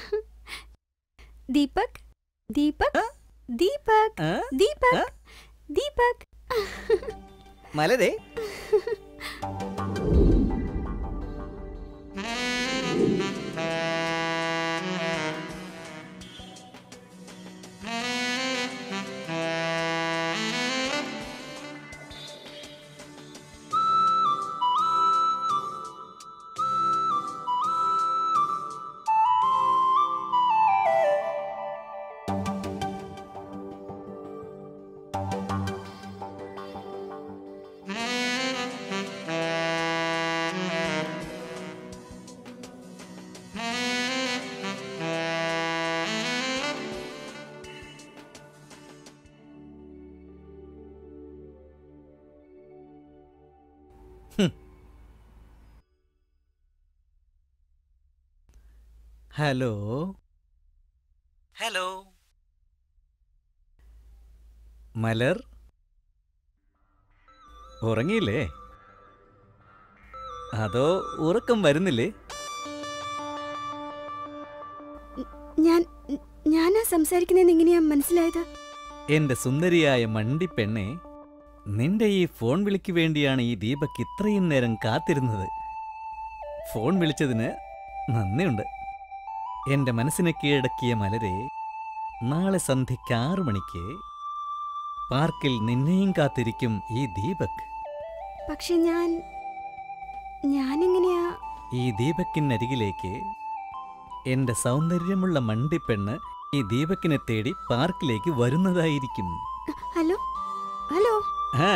ദീപക്, ദീപക്, ദീപക്, ദീപക്, ദീപക്.
മലരെ. Hello hello. മലർ, ഉറങ്ങിയില്ലേ? അതോ ഉറക്കം വരുന്നില്ലേ?
ഞാനാ സംസാരിക്കുന്നതെന്ന് എങ്ങനെയാ മനസ്സിലായത്?
എന്റെ സുന്ദരിയായ മണ്ടിപ്പെണ്ണെ, നിന്റെ ഈ ഫോൺ വിളിക്ക് വേണ്ടിയാണ് ഈ ദീപക് ഇത്രയും നേരം കാത്തിരുന്നത്. ഫോൺ വിളിച്ചതിന് നന്ദിയുണ്ട്. എൻ്റെ മനസ്സിനെ കീഴടക്കിയ മലരെ, നാളെ സന്ധ്യയ്ക്ക് 6 മണിക്ക് പാർക്കിൽ നിന്നെയും കാത്തിരിക്കും ഈ ദീപക്.
പക്ഷെ ഞാനെങ്ങനെയാ?
ഈ ദീപക്കിനരികിലേക്ക് എൻ്റെ സൗന്ദര്യമുള്ള മണ്ടിപ്പെണ്ണ് ഈ ദീപക്കിനെ തേടി പാർക്കിലേക്ക് വരുന്നതായിരിക്കും.
Hello hello.
ആ,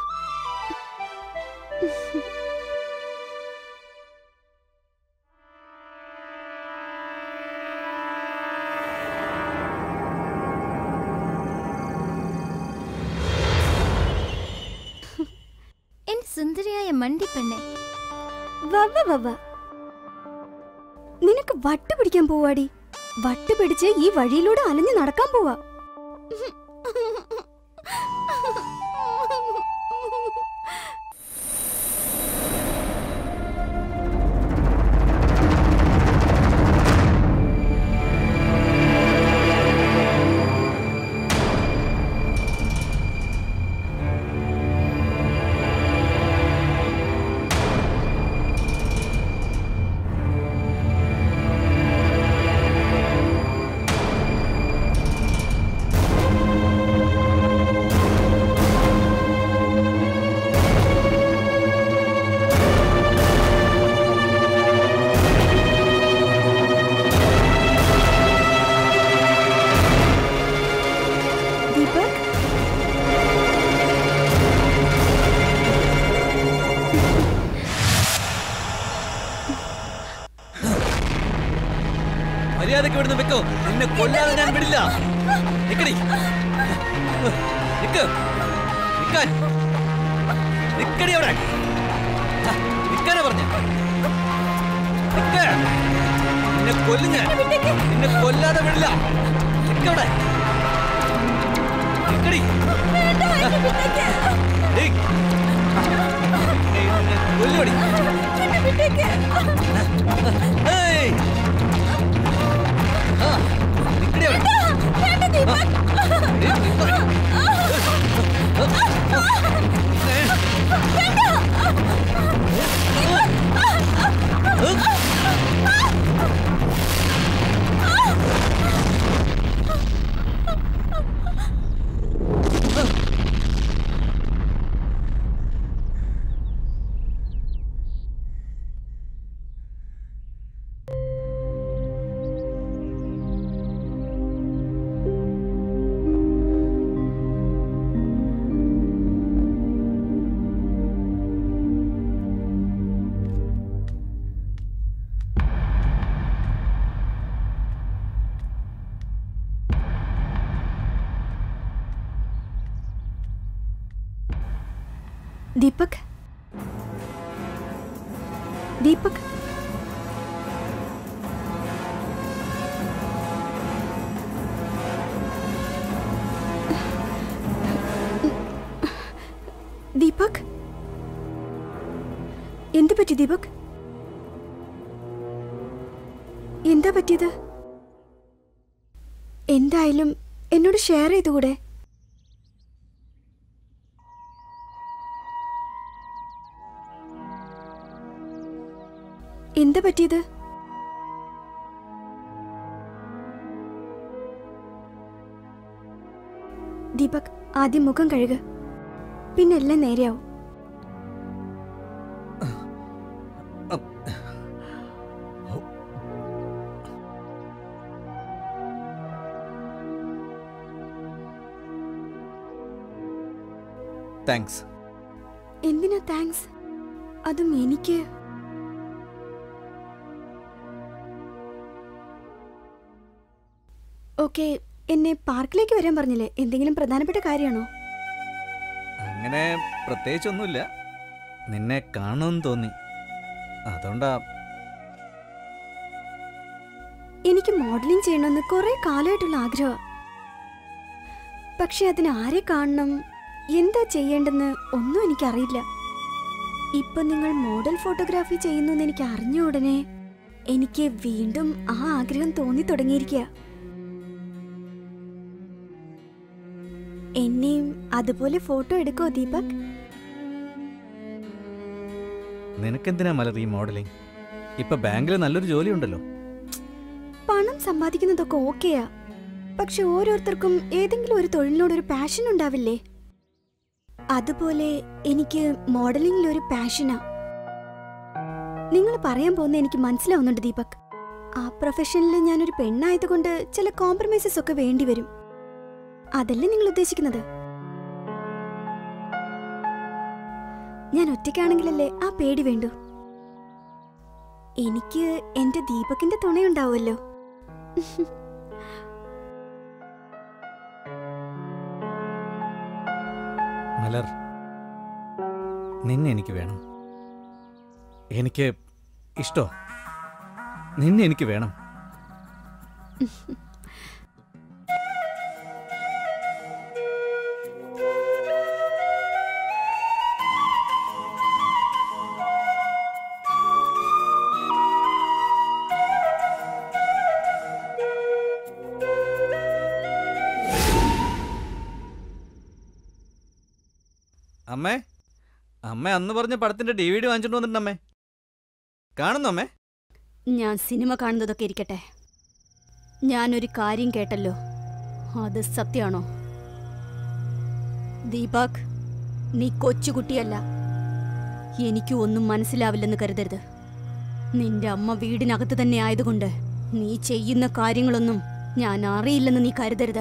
എന്റെ സുന്ദരിയായ മണ്ടിപ്പെണ്ണെ,
വവ്വ വവ്വ. നിനക്ക് വട്ട് പിടിക്കാൻ പോവാടി. വട്ട് പിടിച്ച് ഈ വഴിയിലൂടെ അലഞ്ഞു നടക്കാൻ പോവാ.
മര്യാദയ്ക്ക് വിടുന്ന വെക്കോ, നിന്നെ കൊല്ലാതെ ഞാൻ വിടില്ല. നിക്കടി, നിക്ക്, നിക്കാൻ, നിക്കടി അവിടെ, നിക്കാനാ പറഞ്ഞ, നിക്ക്, നിന്നെ കൊല്ലും ഞാൻ, നിന്നെ കൊല്ലാതെ വിടില്ല. നിക്കവിടെ, നിക്കടി, കൊല്ലുപടി.
ദീപക്, ദീപക്, ദീപക്, എന്തു പറ്റി ദീപക്? എന്താ പറ്റിയത്? എന്തായാലും എന്നോട് ഷെയർ ചെയ്തുകൂടെ? എന്താ പറ്റിയത്? ദീപക്, ആദ്യം മുഖം കഴുക, പിന്നെ എല്ലാം നേരെയാവും.
താങ്ക്സ്.
എന്തിനാ താങ്ക്സ്? അതും എനിക്ക്. ഓക്കെ, എന്നെ പാർക്കിലേക്ക് വരാൻ പറഞ്ഞില്ലേ? എന്തെങ്കിലും പ്രധാനപ്പെട്ട കാര്യമാണോ?
അങ്ങനെ പ്രത്യേകിച്ചൊന്നുമില്ല, നിന്നെ കാണുമെന്ന് തോന്നി, അതുകൊണ്ടാ.
എനിക്ക് മോഡലിംഗ് ചെയ്യണമെന്ന് കുറെ കാലമായിട്ടുള്ള ആഗ്രഹമാണ്. പക്ഷെ അതിന് ആരെ കാണണം, എന്താ ചെയ്യേണ്ടെന്ന് ഒന്നും എനിക്കറിയില്ല. ഇപ്പൊ നിങ്ങൾ മോഡൽ ഫോട്ടോഗ്രാഫി ചെയ്യുന്നു എന്ന് എനിക്ക് അറിഞ്ഞ ഉടനെ എനിക്ക് വീണ്ടും ആ ആഗ്രഹം തോന്നി തുടങ്ങിയിരിക്കുക. എന്നെയും അതുപോലെ ഫോട്ടോ എടുക്കോ ദീപക്?
നിനക്കെന്തിനാ മലർ ഈ മോഡലിംഗ്? ഇപ്പൊ ബാങ്കിൽ നല്ലൊരു ജോലി ഉണ്ടല്ലോ.
പണം സമ്പാദിക്കുന്നതൊക്കെ ഓക്കെയാ, പക്ഷെ ഓരോരുത്തർക്കും ഏതെങ്കിലും ഒരു തൊഴിലിനോടൊരു പാഷൻ ഉണ്ടാവില്ലേ? അതുപോലെ എനിക്ക് മോഡലിംഗിൽ ഒരു പാഷനാ. നിങ്ങൾ പറയാൻ പോകുന്ന എനിക്ക് മനസ്സിലാവുന്നുണ്ട് ദീപക്. ആ പ്രൊഫഷനിൽ ഞാനൊരു പെണ്ണായതുകൊണ്ട് ചില കോംപ്രമൈസസ് ഒക്കെ വേണ്ടി വരും. അതല്ലേ നിങ്ങൾ ഉദ്ദേശിക്കുന്നത്? ഞാൻ ഒറ്റയ്ക്കാണെങ്കിലല്ലേ ആ പേടി വേണ്ടു. എനിക്ക് എന്റെ ദീപകിന്റെ തുണയുണ്ടാവുമല്ലോ.
മലർ, നിന്നെ എനിക്ക് വേണം. എനിക്ക് ഇഷ്ടോ, നിന്നെ എനിക്ക് വേണം. അമ്മേ, അമ്മ അന്ന് പറഞ്ഞ പടത്തിന്റെ DVD വാങ്ങിച്ചിട്ട് വന്നിട്ടുണ്ട് അമ്മേ. കാണുന്നു അമ്മേ?
ഞാൻ സിനിമ കാണുന്നതൊക്കെ ഇരിക്കട്ടെ, ഞാനൊരു കാര്യം കേട്ടല്ലോ, അത് സത്യമാണോ? ദീപക്, നീ കൊച്ചുകുട്ടിയല്ല. എനിക്ക് ഒന്നും മനസ്സിലാവില്ലെന്ന് കരുതരുത്. നിന്റെ അമ്മ വീടിനകത്ത് തന്നെ ആയതുകൊണ്ട് നീ ചെയ്യുന്ന കാര്യങ്ങളൊന്നും ഞാൻ അറിയില്ലെന്ന് നീ കരുതരുത്.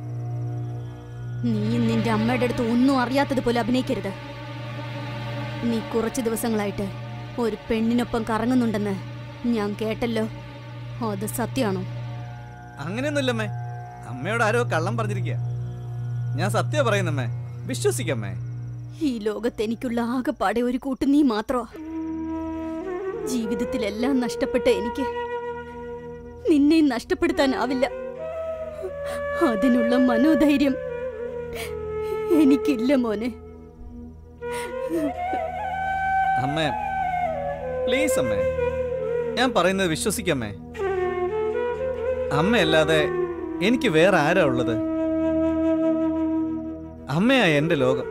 നീയും നിന്റെ അമ്മയുടെ അടുത്ത് ഒന്നും അറിയാത്തതുപോലെ അഭിനയിക്കരുത്. നീ കുറച്ച് ദിവസങ്ങളായിട്ട് ഒരു പെണ്ണിനൊപ്പം കറങ്ങുന്നുണ്ടെന്ന് ഞാൻ കേട്ടല്ലോ, അത് സത്യമാണോ?
അങ്ങനെയൊന്നുമില്ലമ്മേ, അമ്മയോട് ആരോ കള്ളം പറഞ്ഞിരിക്കുക. ഞാൻ സത്യം പറയുന്നമ്മേ, വിശ്വസിക്കമ്മേ.
ഈ ലോകത്ത് എനിക്കുള്ള ആകെപ്പാടെ ഒരു കൂട്ട് നീ മാത്രോ? ജീവിതത്തിലെല്ലാം നഷ്ടപ്പെട്ട എനിക്ക് നിന്നെ നഷ്ടപ്പെടുത്താനാവില്ല. അതിനുള്ള മനോധൈര്യം എനിക്കില്ല മോനെ.
അമ്മേ പ്ലീസ് അമ്മേ, ഞാൻ പറയുന്നത് വിശ്വസിക്കമ്മേ. അമ്മയല്ലാതെ എനിക്ക് വേറെ ആരാ ഉള്ളത്? അമ്മയാ എന്റെ ലോകം.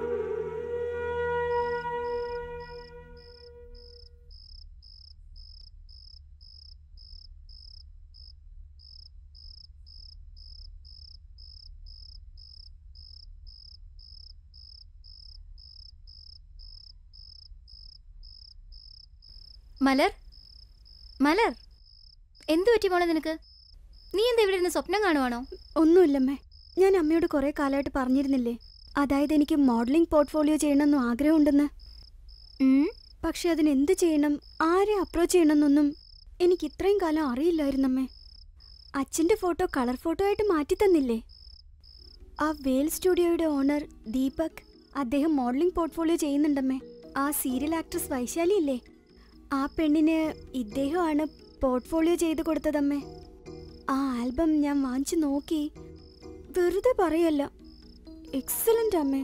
മലർ, മലർ, എന്തു പറ്റി മോളെ നിനക്ക്? നീ എന്താ ഇവിടെ ഇരുന്ന് സ്വപ്നം കാണുവാണോ?
ഒന്നുമില്ലമ്മേ, ഞാൻ അമ്മയോട് കുറെ കാലമായിട്ട് പറഞ്ഞിരുന്നില്ലേ, അതായത് എനിക്ക് മോഡലിംഗ് പോർട്ട്ഫോളിയോ ചെയ്യണമെന്നും ആഗ്രഹമുണ്ടെന്ന്. പക്ഷെ അതിനെന്ത് ചെയ്യണം, ആരെ അപ്രോച്ച് ചെയ്യണമെന്നൊന്നും എനിക്ക് ഇത്രയും കാലം അറിയില്ലായിരുന്നമ്മേ. അച്ഛൻ്റെ ഫോട്ടോ കളർ ഫോട്ടോ ആയിട്ട് മാറ്റി തന്നില്ലേ? ആ വേൽ സ്റ്റുഡിയോയുടെ ഓണർ ദീപക്, അദ്ദേഹം മോഡലിംഗ് പോർട്ട്ഫോളിയോ ചെയ്യുന്നുണ്ടമ്മേ. ആ സീരിയൽ ആക്ട്രസ് വൈശാലി ഇല്ലേ, ആ പെണ്ണിന് ഇദ്ദേഹമാണ് പോർട്ട്ഫോളിയോ ചെയ്ത് കൊടുത്തതമ്മേ. ആ ആൽബം ഞാൻ വാങ്ങിച്ചു നോക്കി, വെറുതെ പറയല്ല, എക്സലന്റ് അമ്മേ.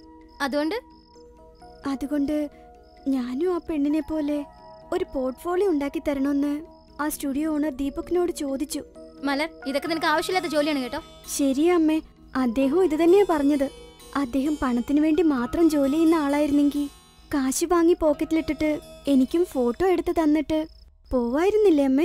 അതുകൊണ്ട് ഞാനും ആ പെണ്ണിനെ പോലെ ഒരു പോർട്ട്ഫോളിയോ ഉണ്ടാക്കി തരണമെന്ന് ആ സ്റ്റുഡിയോ ഓണർ ദീപകിനോട് ചോദിച്ചു.
മലർ, ഇതൊക്കെ നിനക്ക് ആവശ്യമില്ലാത്ത ജോലിയാണ് കേട്ടോ.
ശരിയാ അമ്മേ, അദ്ദേഹം ഇത് തന്നെയാ പറഞ്ഞത്. അദ്ദേഹം പണത്തിന് വേണ്ടി മാത്രം ജോലി ചെയ്യുന്ന ആളായിരുന്നെങ്കിൽ കാശ് വാങ്ങി പോക്കറ്റിലിട്ടിട്ട് എനിക്കും ഫോട്ടോ എടുത്ത് തന്നിട്ട് പോവായിരുന്നില്ലേ അമ്മേ?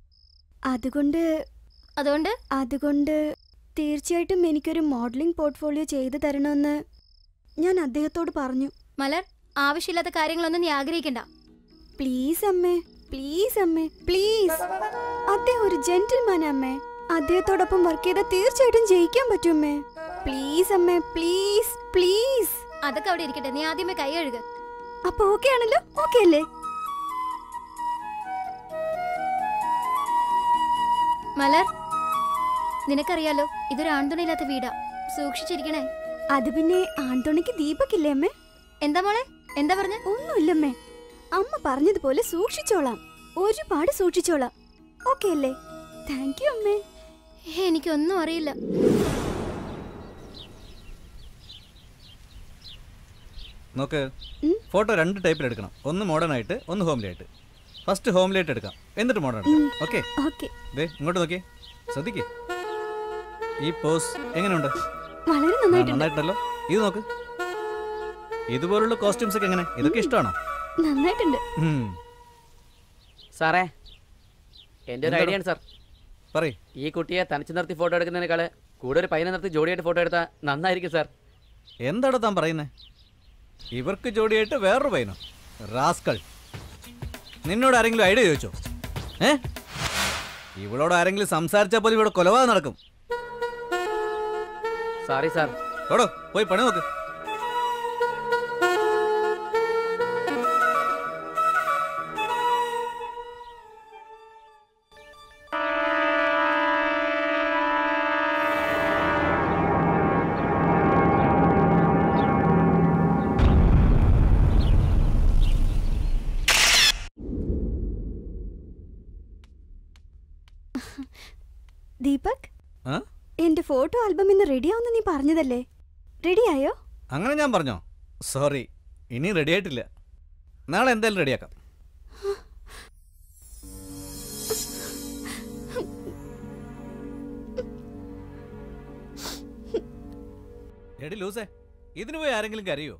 അതുകൊണ്ട് തീർച്ചയായിട്ടും എനിക്കൊരു മോഡലിംഗ് പോർട്ട്ഫോളിയോ ചെയ്തു തരണമെന്ന് ഞാൻ അദ്ദേഹത്തോട് പറഞ്ഞു.
മലർ, ആവശ്യമില്ലാത്ത കാര്യങ്ങളൊന്നും നീ ആഗ്രഹിക്കണ്ട.
പ്ലീസ് അമ്മേ, പ്ലീസ് അമ്മേ, പ്ലീസ്. അദ്ദേഹം ഒരു ജെന്റിൽമാൻ അമ്മേ, അദ്ദേഹത്തോടൊപ്പം വർക്ക് ചെയ്താൽ തീർച്ചയായിട്ടും ജയിക്കാൻ പറ്റും അമ്മേ. പ്ലീസ് അമ്മേ, പ്ലീസ് പ്ലീസ്.
അതൊക്കെ അവിടെ ഇരിക്കട്ടെ, നീ ആദ്യമേ കൈ കഴുക.
അപ്പൊ ഓക്കെ ആണല്ലോ? ഓക്കെ അല്ലേ?
മലർ, നിനക്കറിയാലോ ഇതൊരു ആൺതുണയില്ലാത്ത വീടാ, സൂക്ഷിച്ചിരിക്കണേ.
അത് പിന്നെ ആൺതുണയ്ക്ക് ദീപകില്ലേ അമ്മേ?
എന്താ മോളെ, എന്താ പറഞ്ഞ?
ഒന്നുമില്ലമ്മേ, അമ്മ പറഞ്ഞതുപോലെ സൂക്ഷിച്ചോളാം, ഒരുപാട് സൂക്ഷിച്ചോളാം. ഓക്കെ അല്ലേ? താങ്ക് യു അമ്മേ.
എനിക്കൊന്നും അറിയില്ല.
നോക്ക്, ഫോട്ടോ 2 ടൈപ്പിൽ എടുക്കണം. ഒന്ന് മോഡേൺ ആയിട്ട്, ഒന്ന് ഹോംലി ആയിട്ട്. ഫസ്റ്റ് ഹോംലി ആയിട്ട് എടുക്കാം, എന്നിട്ട് മോഡേൺ എടുക്കാം. ഓക്കെ? ദേ ഇങ്ങോട്ട് നോക്കിയേ, ശ്രദ്ധിക്കേ. ഈ പോസ് എങ്ങനെയുണ്ട്?
വളരെ
നന്നായിട്ടുണ്ടല്ലോ. ഇത് നോക്ക്, ഇതുപോലുള്ള കോസ്റ്റ്യൂംസ് ഒക്കെ എങ്ങനെ? ഇതൊക്കെ ഇഷ്ടമാണോ?
നന്നായിട്ടുണ്ട്
സാറേ, എൻ്റെ ഒരു ഐഡിയ ആണ് സാർ.
പറയ്.
ഈ കുട്ടിയെ തനിച്ച് നിർത്തി ഫോട്ടോ എടുക്കുന്നതിനേക്കാള് കൂടെ ഒരു പയ്യനെ നിർത്തി ജോഡിയായിട്ട് ഫോട്ടോ എടുത്താൽ നന്നായിരിക്കും സാർ.
എന്താടോ താൻ പറയുന്നത്? ഇവർക്ക് ജോഡിയായിട്ട് വേറൊരു പയ്യനോ? റാസ്കൾ, നിന്നോട് ആരെങ്കിലും ഐഡിയ ചോദിച്ചോ? ഇവളോട് ആരെങ്കിലും സംസാരിച്ചാൽ പോലും ഇവിടെ കൊലപാതകം നടക്കും.
Sorry sir.
ഓടോ പോയി പണി നോക്ക്.
ദീപക്,
ആ?
എന്റെ ഫോട്ടോ ആൽബം ഇന്ന് റെഡിയാവുന്ന നീ പറഞ്ഞതല്ലേ? റെഡിയായോ?
അങ്ങനെ ഞാൻ പറഞ്ഞോ? സോറി, ഇനി റെഡി ആയിട്ടില്ല. നാളെ എന്തായാലും റെഡിയാക്കാം. എടി ലൂസേ, ഇതിനു പോയി ആരെങ്കിലും കരയോ?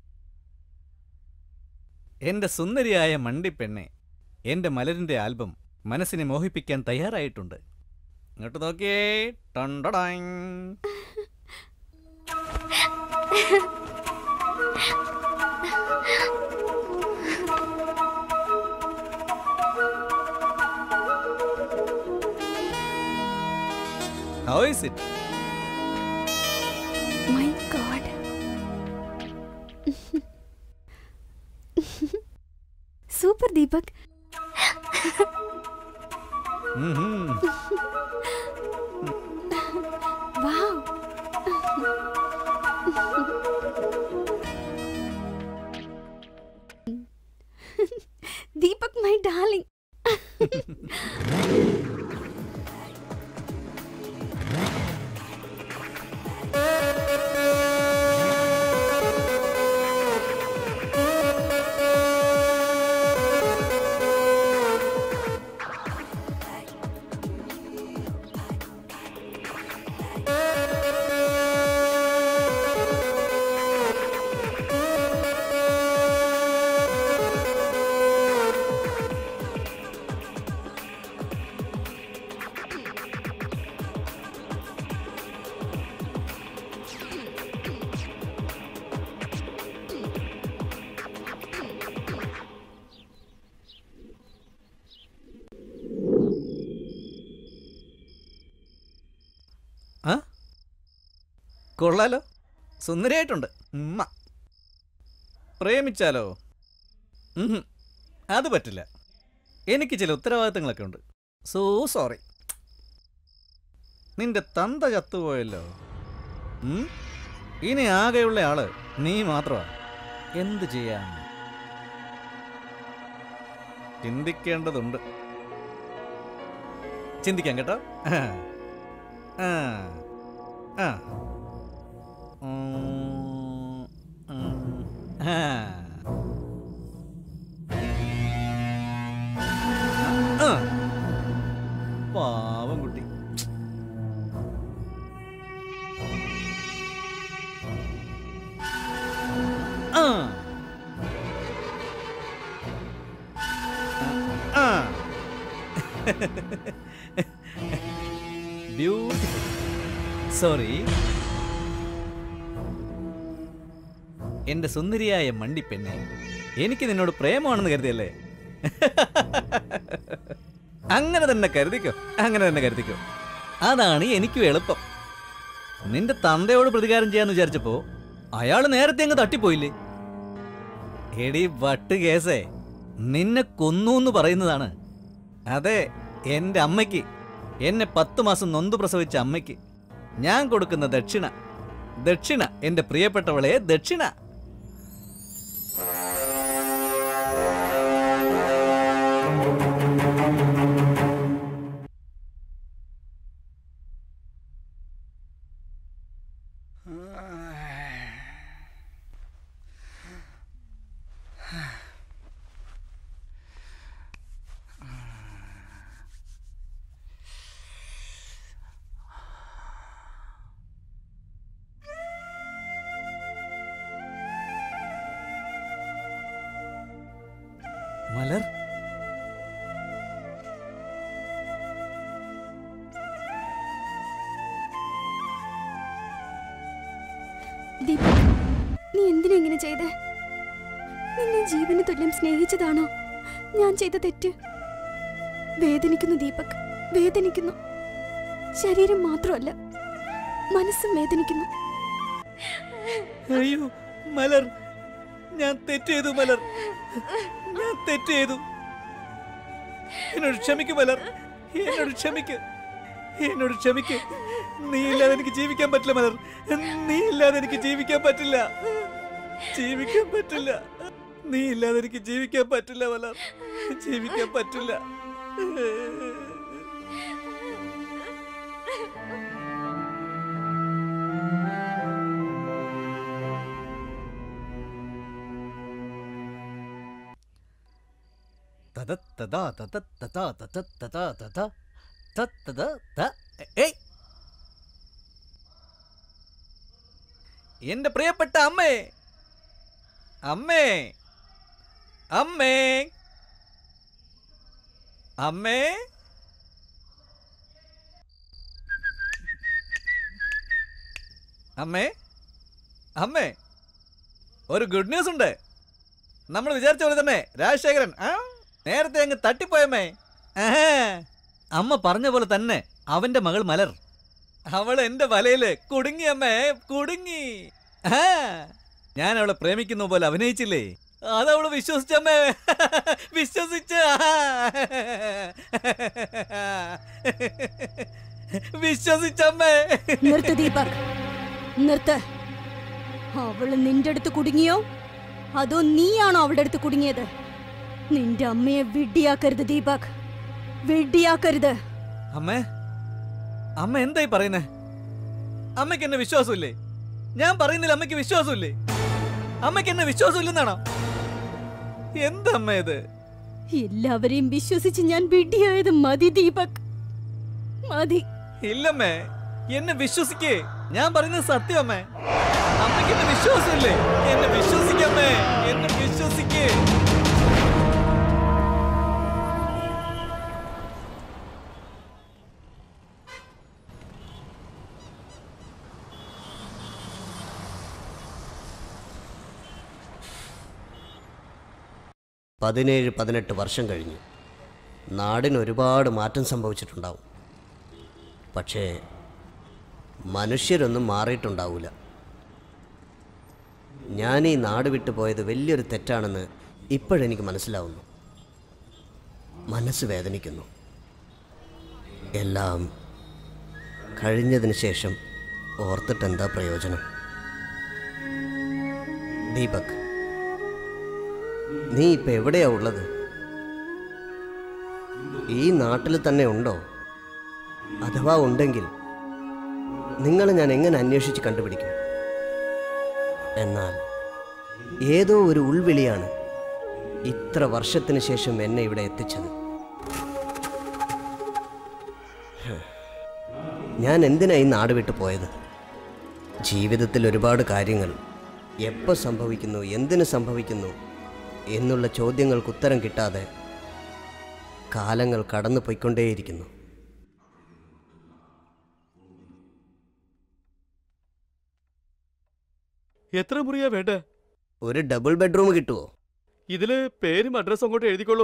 എന്റെ സുന്ദരിയായ മണ്ടിപ്പെണ്ണെ, എന്റെ മലരിന്റെ ആൽബം മനസ്സിനെ മോഹിപ്പിക്കാൻ തയ്യാറായിട്ടുണ്ട്. ഇങ്ങോട്ട് നോക്കിയേ. ടണ്ടടാങ്. How is it?
My God. Super Deepak. Wow. Deepak, my darling.
ആ, കൊള്ളാലോ, സുന്ദരിയായിട്ടുണ്ട്. പ്രേമിച്ചാലോ? അത് പറ്റില്ല. എനിക്ക് ചില ഉത്തരവാദിത്തങ്ങളൊക്കെ ഉണ്ട്. So sorry. നിന്റെ തന്ത ചത്തുപോയല്ലോ. ഇനി ആകെയുള്ള ആള് നീ മാത്രമാണ്. എന്ത് ചെയ്യാൻ? ചിന്തിക്കേണ്ടതുണ്ട്. ചിന്തിക്കാം കേട്ടോ. പാവം കുട്ടി. ബ്യൂട്ടിഫുൾ. സോറി. എന്റെ സുന്ദരിയായ മണ്ടിപ്പെണ്ണെ, എനിക്ക് നിന്നോട് പ്രേമമാണെന്ന് കരുതിയല്ലേ? അങ്ങനെ തന്നെ കരുതിക്കോ, അങ്ങനെ തന്നെ കരുതിക്കോ. അതാണ് എനിക്കും എളുപ്പം. നിന്റെ തന്തയോട് പ്രതികാരം ചെയ്യാന്ന് വിചാരിച്ചപ്പോ അയാൾ നേരത്തെ അങ്ങ് തട്ടിപ്പോയില്ലേ? എടി വട്ട് കേസേ, നിന്നെ കൊന്നൂന്ന് പറയുന്നതാണ്. അതെ, എൻ്റെ അമ്മയ്ക്ക്, എന്നെ 10 മാസം നൊന്തു പ്രസവിച്ച അമ്മയ്ക്ക് ഞാൻ കൊടുക്കുന്ന ദക്ഷിണ. ദക്ഷിണ, എൻ്റെ പ്രിയപ്പെട്ടവളെ, ദക്ഷിണ. മലർ,
ദീപക്, നീ എന്തിനാ ഇങ്ങനെ ചെയ്തേ? നിന്നെ ജീവന് തുല്യം സ്നേഹിച്ചതാണോ ഞാൻ ചെയ്ത തെറ്റ്? വേദനിക്കുന്നു ദീപക്, വേദനിക്കുന്നു. ശരീരം മാത്രമല്ല, മനസ്സും വേദനിക്കുന്നു.
അയ്യോ മലർ, ഞാൻ തെറ്റ് ചെയ്തു മലർ, ഞാൻ തെറ്റ് ചെയ്തു. എന്നോട് ക്ഷമിക്ക് മലർ, എന്നോട് ക്ഷമിക്ക്, എന്നോട് ക്ഷമിക്ക്. നീ ഇല്ലാതെ എനിക്ക് ജീവിക്കാൻ പറ്റില്ല മലർ, നീ ഇല്ലാതെ എനിക്ക് ജീവിക്കാൻ പറ്റില്ല, ജീവിക്കാൻ പറ്റില്ല. നീ ഇല്ലാതെ എനിക്ക് ജീവിക്കാൻ പറ്റില്ല മലർ, ജീവിക്കാൻ പറ്റില്ല. എന്റെ പ്രിയപ്പെട്ട അമ്മേ, അമ്മേ, അമ്മേ, അമ്മേ. അമ്മേ, അമ്മേ, ഒരു ഗുഡ് ന്യൂസ് ഉണ്ട്. നമ്മൾ വിചാരിച്ച പോലെ തന്നെ രാജശേഖരൻ നേരത്തെ അങ്ങ് തട്ടിപ്പോയമ്മേ. അമ്മ പറഞ്ഞ പോലെ തന്നെ അവന്റെ മകൾ മലർ, അവൾ എന്റെ വലയില് കുടുങ്ങി അമ്മേ, കുടുങ്ങി. ഞാൻ അവളെ പ്രേമിക്കുന്ന പോലെ അഭിനയിച്ചില്ലേ, അതവള് വിശ്വസിച്ചമ്മേ, വിശ്വസിച്ച വിശ്വസിച്ചമ്മേ.
നിർത്ത് ദീപക്, നിർത്ത്. അവള് നിന്റെ അടുത്ത് കുടുങ്ങിയോ അതോ നീയാണോ അവളുടെ അടുത്ത് കുടുങ്ങിയത്? നിന്റെ അമ്മയെ വിഡ്ഢിയാക്കരുത് ദീപക്, വിഡ്ഢിയാക്കരുത്.
അമ്മേ, അമ്മ എന്തായി പറയുന്നേ? അമ്മയ്ക്ക് എന്നെ വിശ്വാസമില്ലേ? ഞാൻ പറയുന്നില്ല അമ്മയ്ക്ക് വിശ്വാസമില്ലേ? അമ്മയ്ക്ക് എന്നെ വിശ്വാസമില്ലെന്നാണോ? എന്തമ്മ ഇത്?
എല്ലാവരെയും വിശ്വസിച്ച് ഞാൻ വിഡ്ഢിയായത് മതി ദീപക്, മതി.
ഇല്ലമ്മേ, എന്നെ വിശ്വസിക്കേ, ഞാൻ പറയുന്നത് സത്യമമ്മേ. അമ്മയ്ക്ക് എന്നെ വിശ്വാസമില്ലേ? എന്നെ വിശ്വസിക്കമ്മേ, എന്നെ വിശ്വസിക്കേ.
പതിനേഴ് 18 വർഷം കഴിഞ്ഞു. നാടിന് ഒരുപാട് മാറ്റം സംഭവിച്ചിട്ടുണ്ടാവും. പക്ഷേ മനുഷ്യരൊന്നും മാറിയിട്ടുണ്ടാവില്ല. ഞാൻ ഈ നാട് വിട്ടു പോയത് വലിയൊരു തെറ്റാണെന്ന് ഇപ്പോഴെനിക്ക് മനസ്സിലാവുന്നു. മനസ്സ് വേദനിക്കുന്നു. എല്ലാം കഴിഞ്ഞതിന് ശേഷം ഓർത്തിട്ടെന്താ പ്രയോജനം? ദീപക്, നീ ഇപ്പം എവിടെയാ ഉള്ളത്? ഈ നാട്ടിൽ തന്നെ ഉണ്ടോ? അഥവാ ഉണ്ടെങ്കിൽ നിങ്ങളെ ഞാൻ എങ്ങനെ അന്വേഷിച്ച് കണ്ടുപിടിക്കും? എന്നാൽ ഏതോ ഒരു ഉൾവിളിയാണ് ഇത്ര വർഷത്തിന് ശേഷം എന്നെ ഇവിടെ എത്തിച്ചത്. ഞാൻ എന്തിനാ ഈ നാട് വിട്ടു പോയത്? ജീവിതത്തിൽ ഒരുപാട് കാര്യങ്ങൾ എപ്പോൾ സംഭവിക്കുന്നു, എന്തിനു സംഭവിക്കുന്നു എന്നുള്ള ചോദ്യങ്ങൾക്ക് ഉത്തരം കിട്ടാതെ കാലങ്ങൾ കടന്നു പോയിക്കൊണ്ടേയിരിക്കുന്നു.
എത്ര മുറിയാ വേണ്ടേ?
ഒരു ഡബിൾ ബെഡ്റൂം കിട്ടുമോ?
ഇതില് പേരും അഡ്രസ്സും അങ്ങോട്ട് എഴുതിക്കോളൂ.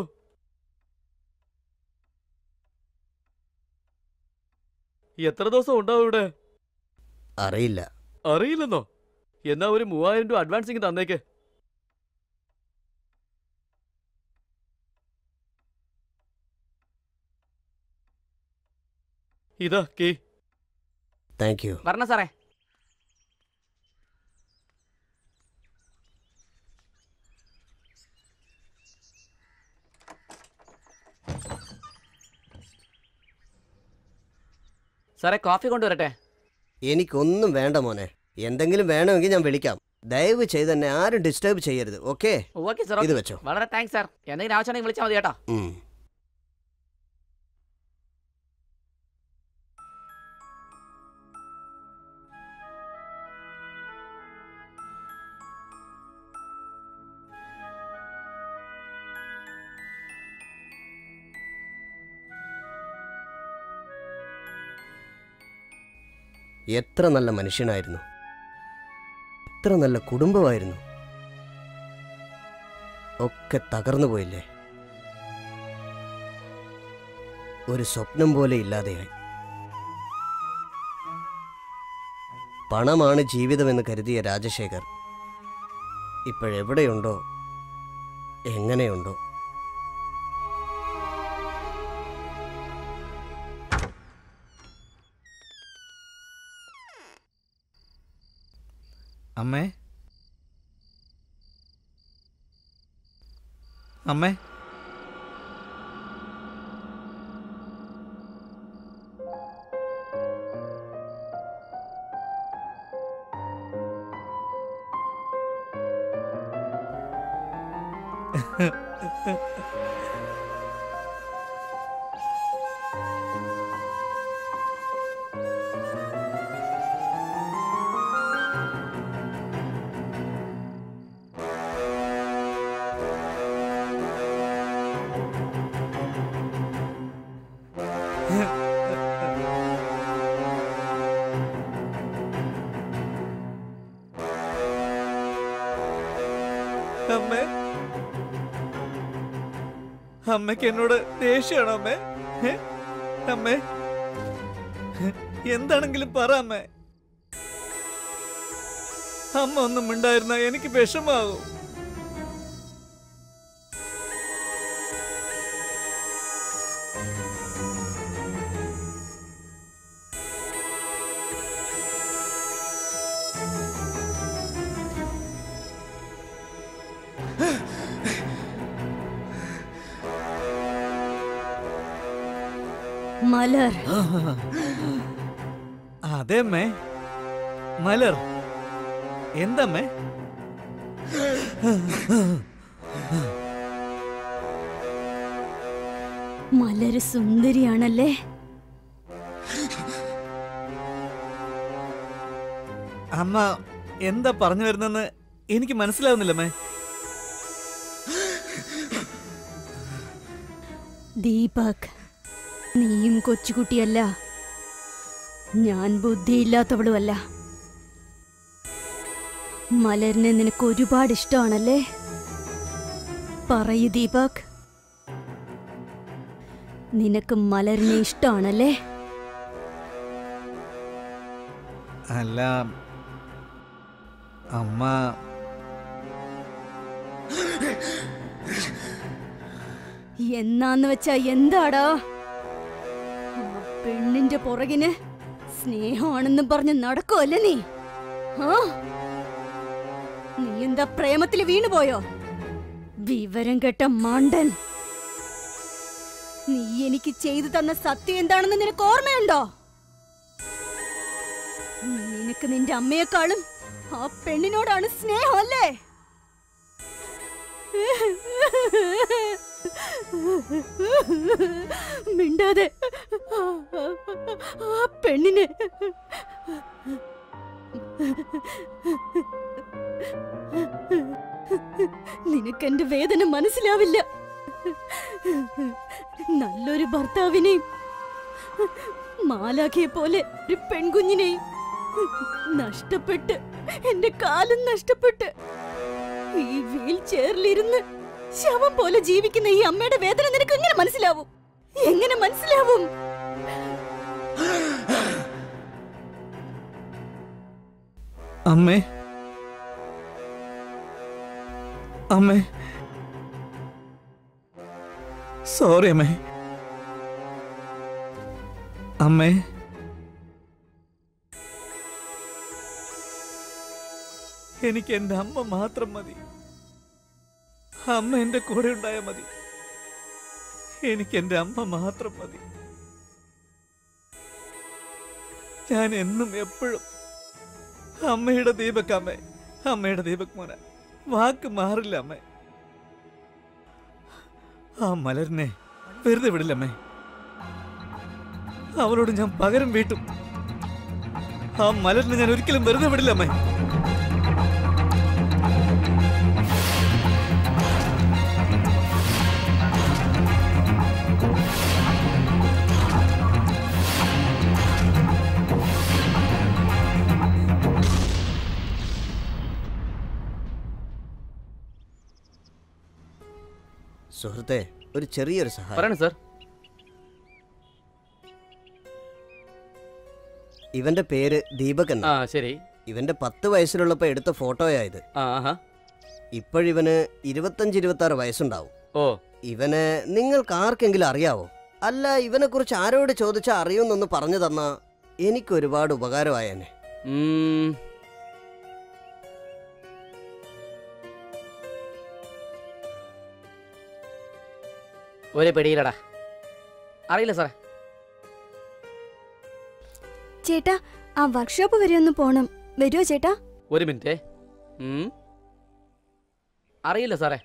എത്ര ദിവസം ഉണ്ടാവും ഇവിടെ?
അറിയില്ല.
അറിയില്ലെന്നോ? എന്നാ ഒരു 3000 രൂപ അഡ്വാൻസിങ് തന്നേക്ക്. ഇതാ കീ.
Thank you.
പറഞ്ഞ സാറേ. സാറേ, കോഫി കൊണ്ടുവരട്ടെ?
എനിക്കൊന്നും വേണ്ട മോനെ. എന്തെങ്കിലും വേണമെങ്കിൽ ഞാൻ വിളിക്കാം. ദയവ് ചെയ്ത് തന്നെ ആരും ഡിസ്റ്റർബ് ചെയ്യരുത്. ഓക്കെ?
Okay sir.
ഇത് വെച്ചോ.
വളരെ താങ്ക്സ് സാർ. എന്തെങ്കിലും ആവശ്യമാണെങ്കിൽ വിളിച്ചാൽ മതി കേട്ടോ.
എത്ര നല്ല മനുഷ്യനായിരുന്നു. എത്ര നല്ല കുടുംബമായിരുന്നു. ഒക്കെ തകർന്നു പോയില്ലേ? ഒരു സ്വപ്നം പോലെ ഇല്ലാതെയായി. പണമാണ് ജീവിതമെന്ന് കരുതിയ രാജശേഖർ ഇപ്പോഴെവിടെയുണ്ടോ, എങ്ങനെയുണ്ടോ?
അമ്മേ, അമ്മേ, അമ്മേ, അമ്മയ്ക്ക് എന്നോട് ദേഷ്യമാണോ അമ്മേ? അമ്മേ, എന്താണെങ്കിലും പറ അമ്മേ. അമ്മ ഒന്നും മിണ്ടായിരുന്ന എനിക്ക് വിഷമാകും.
മലർ.
അതെ അമ്മേ, മലർ. എന്തമ്മേ?
മലര് സുന്ദരിയാണല്ലേ?
അമ്മ എന്താ പറഞ്ഞു വരുന്നെന്ന് എനിക്ക് മനസ്സിലാവുന്നില്ലമ്മേ.
ദീപക്, നീയും കൊച്ചുകുട്ടിയല്ല, ഞാൻ ബുദ്ധിയില്ലാത്തവളുമല്ല. മലരിനെ നിനക്ക് ഒരുപാട് ഇഷ്ടമാണല്ലേ? പറയൂ ദീപക്, നിനക്ക് മലരിനെ ഇഷ്ടമാണല്ലേ?
അല്ല അമ്മ,
എന്നാന്ന് വെച്ചാ എന്താടാ? ആ പെണ്ണിന്റെ പുറകിന് സ്നേഹമാണെന്ന് പറഞ്ഞ് നടക്കുമല്ലേ നീ? നീ എന്താ പ്രേമത്തില് വീണുപോയോ? വിവരം കെട്ട മണ്ടൻ. നീ എനിക്ക് ചെയ്തു തന്ന സത്യം എന്താണെന്ന് നിനക്ക് ഓർമ്മയുണ്ടോ? നിനക്ക് നിന്റെ അമ്മയെക്കാളും ആ പെണ്ണിനോടാണ് സ്നേഹം അല്ലേ? മിണ്ടാതെ ആ പെണ്ണിനെ നിനക്കെന്റെ വേദന മനസ്സിലാവില്ല. നല്ലൊരു ഭർത്താവിനെയും മാലാഖയെ പോലെ ഒരു പെൺകുഞ്ഞിനെയും നഷ്ടപ്പെട്ട്, എന്റെ കാലം നഷ്ടപ്പെട്ട് ഈ വീൽ ചെയറിലിരുന്ന് ശവം പോലെ ജീവിക്കുന്ന ഈ അമ്മയുടെ വേദന നിനക്ക് എങ്ങനെ മനസ്സിലാവും? എങ്ങനെ മനസ്സിലാവും?
അമ്മേ, അമ്മേ, സോറി അമ്മേ. അമ്മേ, എനിക്ക് എന്റെ അമ്മ മാത്രം മതി. അമ്മ എന്റെ കൂടെ ഉണ്ടായാൽ മതി. എനിക്ക് എന്റെ അമ്മ മാത്രം മതി. ഞാൻ എന്നും എപ്പോഴും അമ്മയുടെ ദീപക്, അമ്മേ, അമ്മയുടെ ദീപക് മോന. വാക്ക് മാറില്ല അമ്മേ. ആ മലരിനെ വെറുതെ വിടില്ലമ്മേ. അവളോട് ഞാൻ പകരം വീട്ടും. ആ മലരിനെ ഞാൻ ഒരിക്കലും വെറുതെ വിടില്ലമ്മേ.
സുഹൃത്തെ, ഒരു ചെറിയൊരു സഹായം.
പറയണം സാർ.
ഇവന്റെ പേര് ദീപക്
ആ
എന്നാ.
ശരി.
ഇവന്റെ 10 വയസ്സിലുള്ളപ്പോ എടുത്ത ഫോട്ടോയായത്.
ആഹാ.
ഇപ്പോഴിവന് 25-26 വയസ്സുണ്ടാവും.
ഓ,
ഇവനെ നിങ്ങൾക്ക് ആർക്കെങ്കിലും അറിയാവോ? അല്ല, ഇവനെ കുറിച്ച് ആരോട് ചോദിച്ചാ അറിയുമെന്നൊന്ന് പറഞ്ഞു തന്നാ എനിക്ക് ഒരുപാട് ഉപകാരമായേനെ.
ഒരു പിടിയിലടാ. അറിയില്ല സാറേ.
ചേട്ടാ, ആ വർക്ക്ഷോപ്പ് വരെ ഒന്ന് പോണം. വരുമോ ചേട്ടാ?
ഒരു മിനിറ്റ്. അറിയില്ല സാറേ.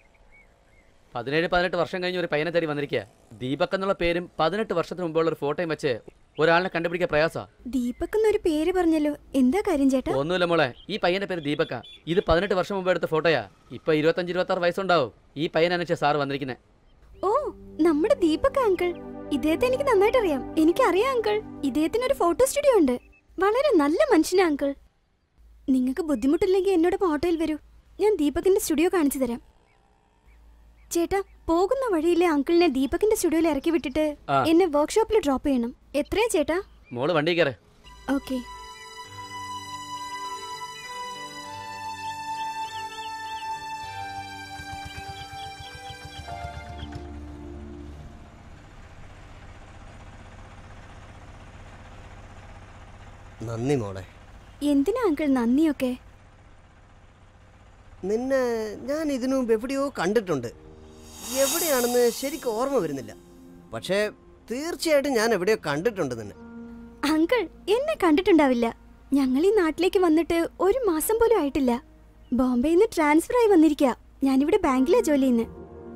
17-18 വർഷം കഴിഞ്ഞ് ഒരു പയ്യനെ തേടി വന്നിരിക്കുക. ദീപക് എന്നുള്ള പേരും 18 വർഷത്തിന് മുമ്പുള്ള ഒരു ഫോട്ടോയും വെച്ച് ഒരാളിനെ കണ്ടുപിടിക്കാൻ പ്രയാസാ.
ദീപക് എന്നൊരു പേര് പറഞ്ഞല്ലോ, എന്താ കാര്യം ചേട്ടാ?
ഒന്നുമില്ല മോളെ, ഈ പയ്യന്റെ പേര് ദീപക്ക. ഇത് 18 വർഷം മുമ്പ് എടുത്ത ഫോട്ടോയാ. ഇപ്പൊ 25-26 വയസ്സുണ്ടാവും. ഈ പയ്യനനുസരിച്ച് സാറ് വന്നിരിക്കുന്നത്.
ഓ, നമ്മുടെ ദീപക് അങ്കിൾ. ഇദ്ദേഹത്തെ എനിക്ക് നന്നായിട്ട് അറിയാം. എനിക്കറിയാം അങ്കിൾ. ഇദ്ദേഹത്തിന് ഒരു ഫോട്ടോ സ്റ്റുഡിയോ ഉണ്ട്. വളരെ നല്ല മനുഷ്യനാ അങ്കിൾ. നിങ്ങൾക്ക് ബുദ്ധിമുട്ടില്ലെങ്കിൽ എന്നോടൊപ്പം ഓട്ടോയിൽ വരൂ. ഞാൻ ദീപകിന്റെ സ്റ്റുഡിയോ കാണിച്ചു തരാം. ചേട്ടാ, പോകുന്ന വഴിയിലെ അങ്കിളിനെ ദീപകിന്റെ സ്റ്റുഡിയോയിൽ ഇറക്കി വിട്ടിട്ട് എന്നെ വർക്ക്ഷോപ്പിൽ ഡ്രോപ്പ് ചെയ്യണം. എത്രയാ ചേട്ടാ?
മോള് വണ്ടി കയറ്.
ഓക്കെ.
നന്ദി മോളെ.
എന്തിനാ അങ്കിൾ നന്ദിയൊക്കെ?
നിന്നെ ഞാൻ ഇതിനു മുമ്പ് എവിടെയോ കണ്ടിട്ടുണ്ട്. എവിടെയാണെന്ന് ശരിക്കും ഓർമ്മ വരുന്നില്ല. പക്ഷേ തീർച്ചയായിട്ടും ഞാൻ എവിടെയോ കണ്ടിട്ടുണ്ട് നിന്നെ.
അങ്കിൾ എന്നെ കണ്ടിട്ടുണ്ടാവില്ല. ഞങ്ങൾ ഈ നാട്ടിലേക്ക് വന്നിട്ട് 1 മാസം പോലും ആയിട്ടില്ല. ബോംബെയിൽ നിന്ന് ട്രാൻസ്ഫർ ആയി വന്നിരിക്കുക. ഞാനിവിടെ ബാങ്കിലെ ജോലി ചെയ്യുന്നത്.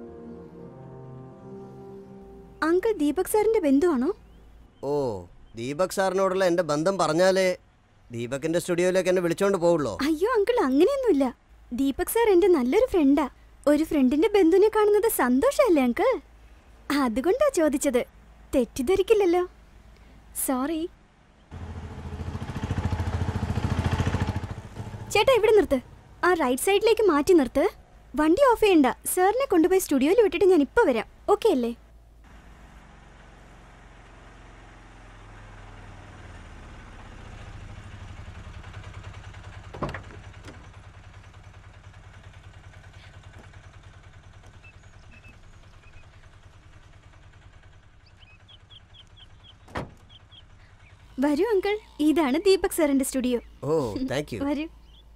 അങ്കിൾ ദീപക് സാറിന്റെ ബന്ധുവാണോ?
ഓ, ദീപക് സാറിനോടുള്ള എൻ്റെ ബന്ധം പറഞ്ഞാലേ ദീപകിന്റെ സ്റ്റുഡിയോയിലേക്ക് എന്നെ വിളിച്ചോണ്ട് പോവുള്ളൂ.
അയ്യോ അങ്കിൾ, അങ്ങനെയൊന്നുമില്ല. ദീപക് സാർ എന്റെ നല്ലൊരു ഫ്രണ്ടാ. ഒരു ഫ്രണ്ടിന്റെ ബന്ധുവിനെ കാണുന്നത് സന്തോഷമല്ലേ അങ്കിൾ? അതുകൊണ്ടാ ചോദിച്ചത്. തെറ്റിദ്ധരിക്കില്ലല്ലോ. സോറി. ചേട്ടാ, ഇവിടെ നിർത്ത്. ആ റൈറ്റ് സൈഡിലേക്ക് മാറ്റി നിർത്ത്. വണ്ടി ഓഫ് ചെയ്യണ്ട. സാറിനെ കൊണ്ടുപോയി സ്റ്റുഡിയോയിൽ വിട്ടിട്ട് ഞാൻ ഇപ്പൊ വരാം. ഓക്കെ അല്ലേ? വരൂ അങ്കിൾ, ഇതാണ് ദീപക് സാറിന്റെ സ്റ്റുഡിയോ.
Oh, thank you.
വരൂ.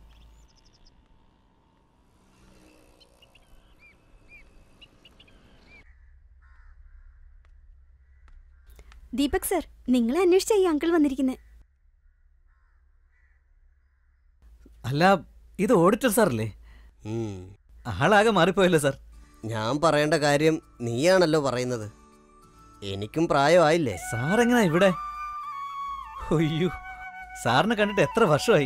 ദീപക് സാർ, നിങ്ങളെ അന്വേഷിച്ച ഈ അങ്കിൾ വന്നിരിക്കുന്നത്.
അല്ല, ഇത് ഓഡിറ്റർ സാറല്ലേ? ആളാകെ മാറിപ്പോയല്ലോ സാർ.
ഞാൻ പറയേണ്ട കാര്യം നീയാണല്ലോ പറയുന്നത്. എനിക്കും പ്രായമായില്ലേ.
സാർ എങ്ങനെയാ ഇവിടെ? അയ്യോ, സാറിനെ കണ്ടിട്ട് എത്ര വർഷമായി?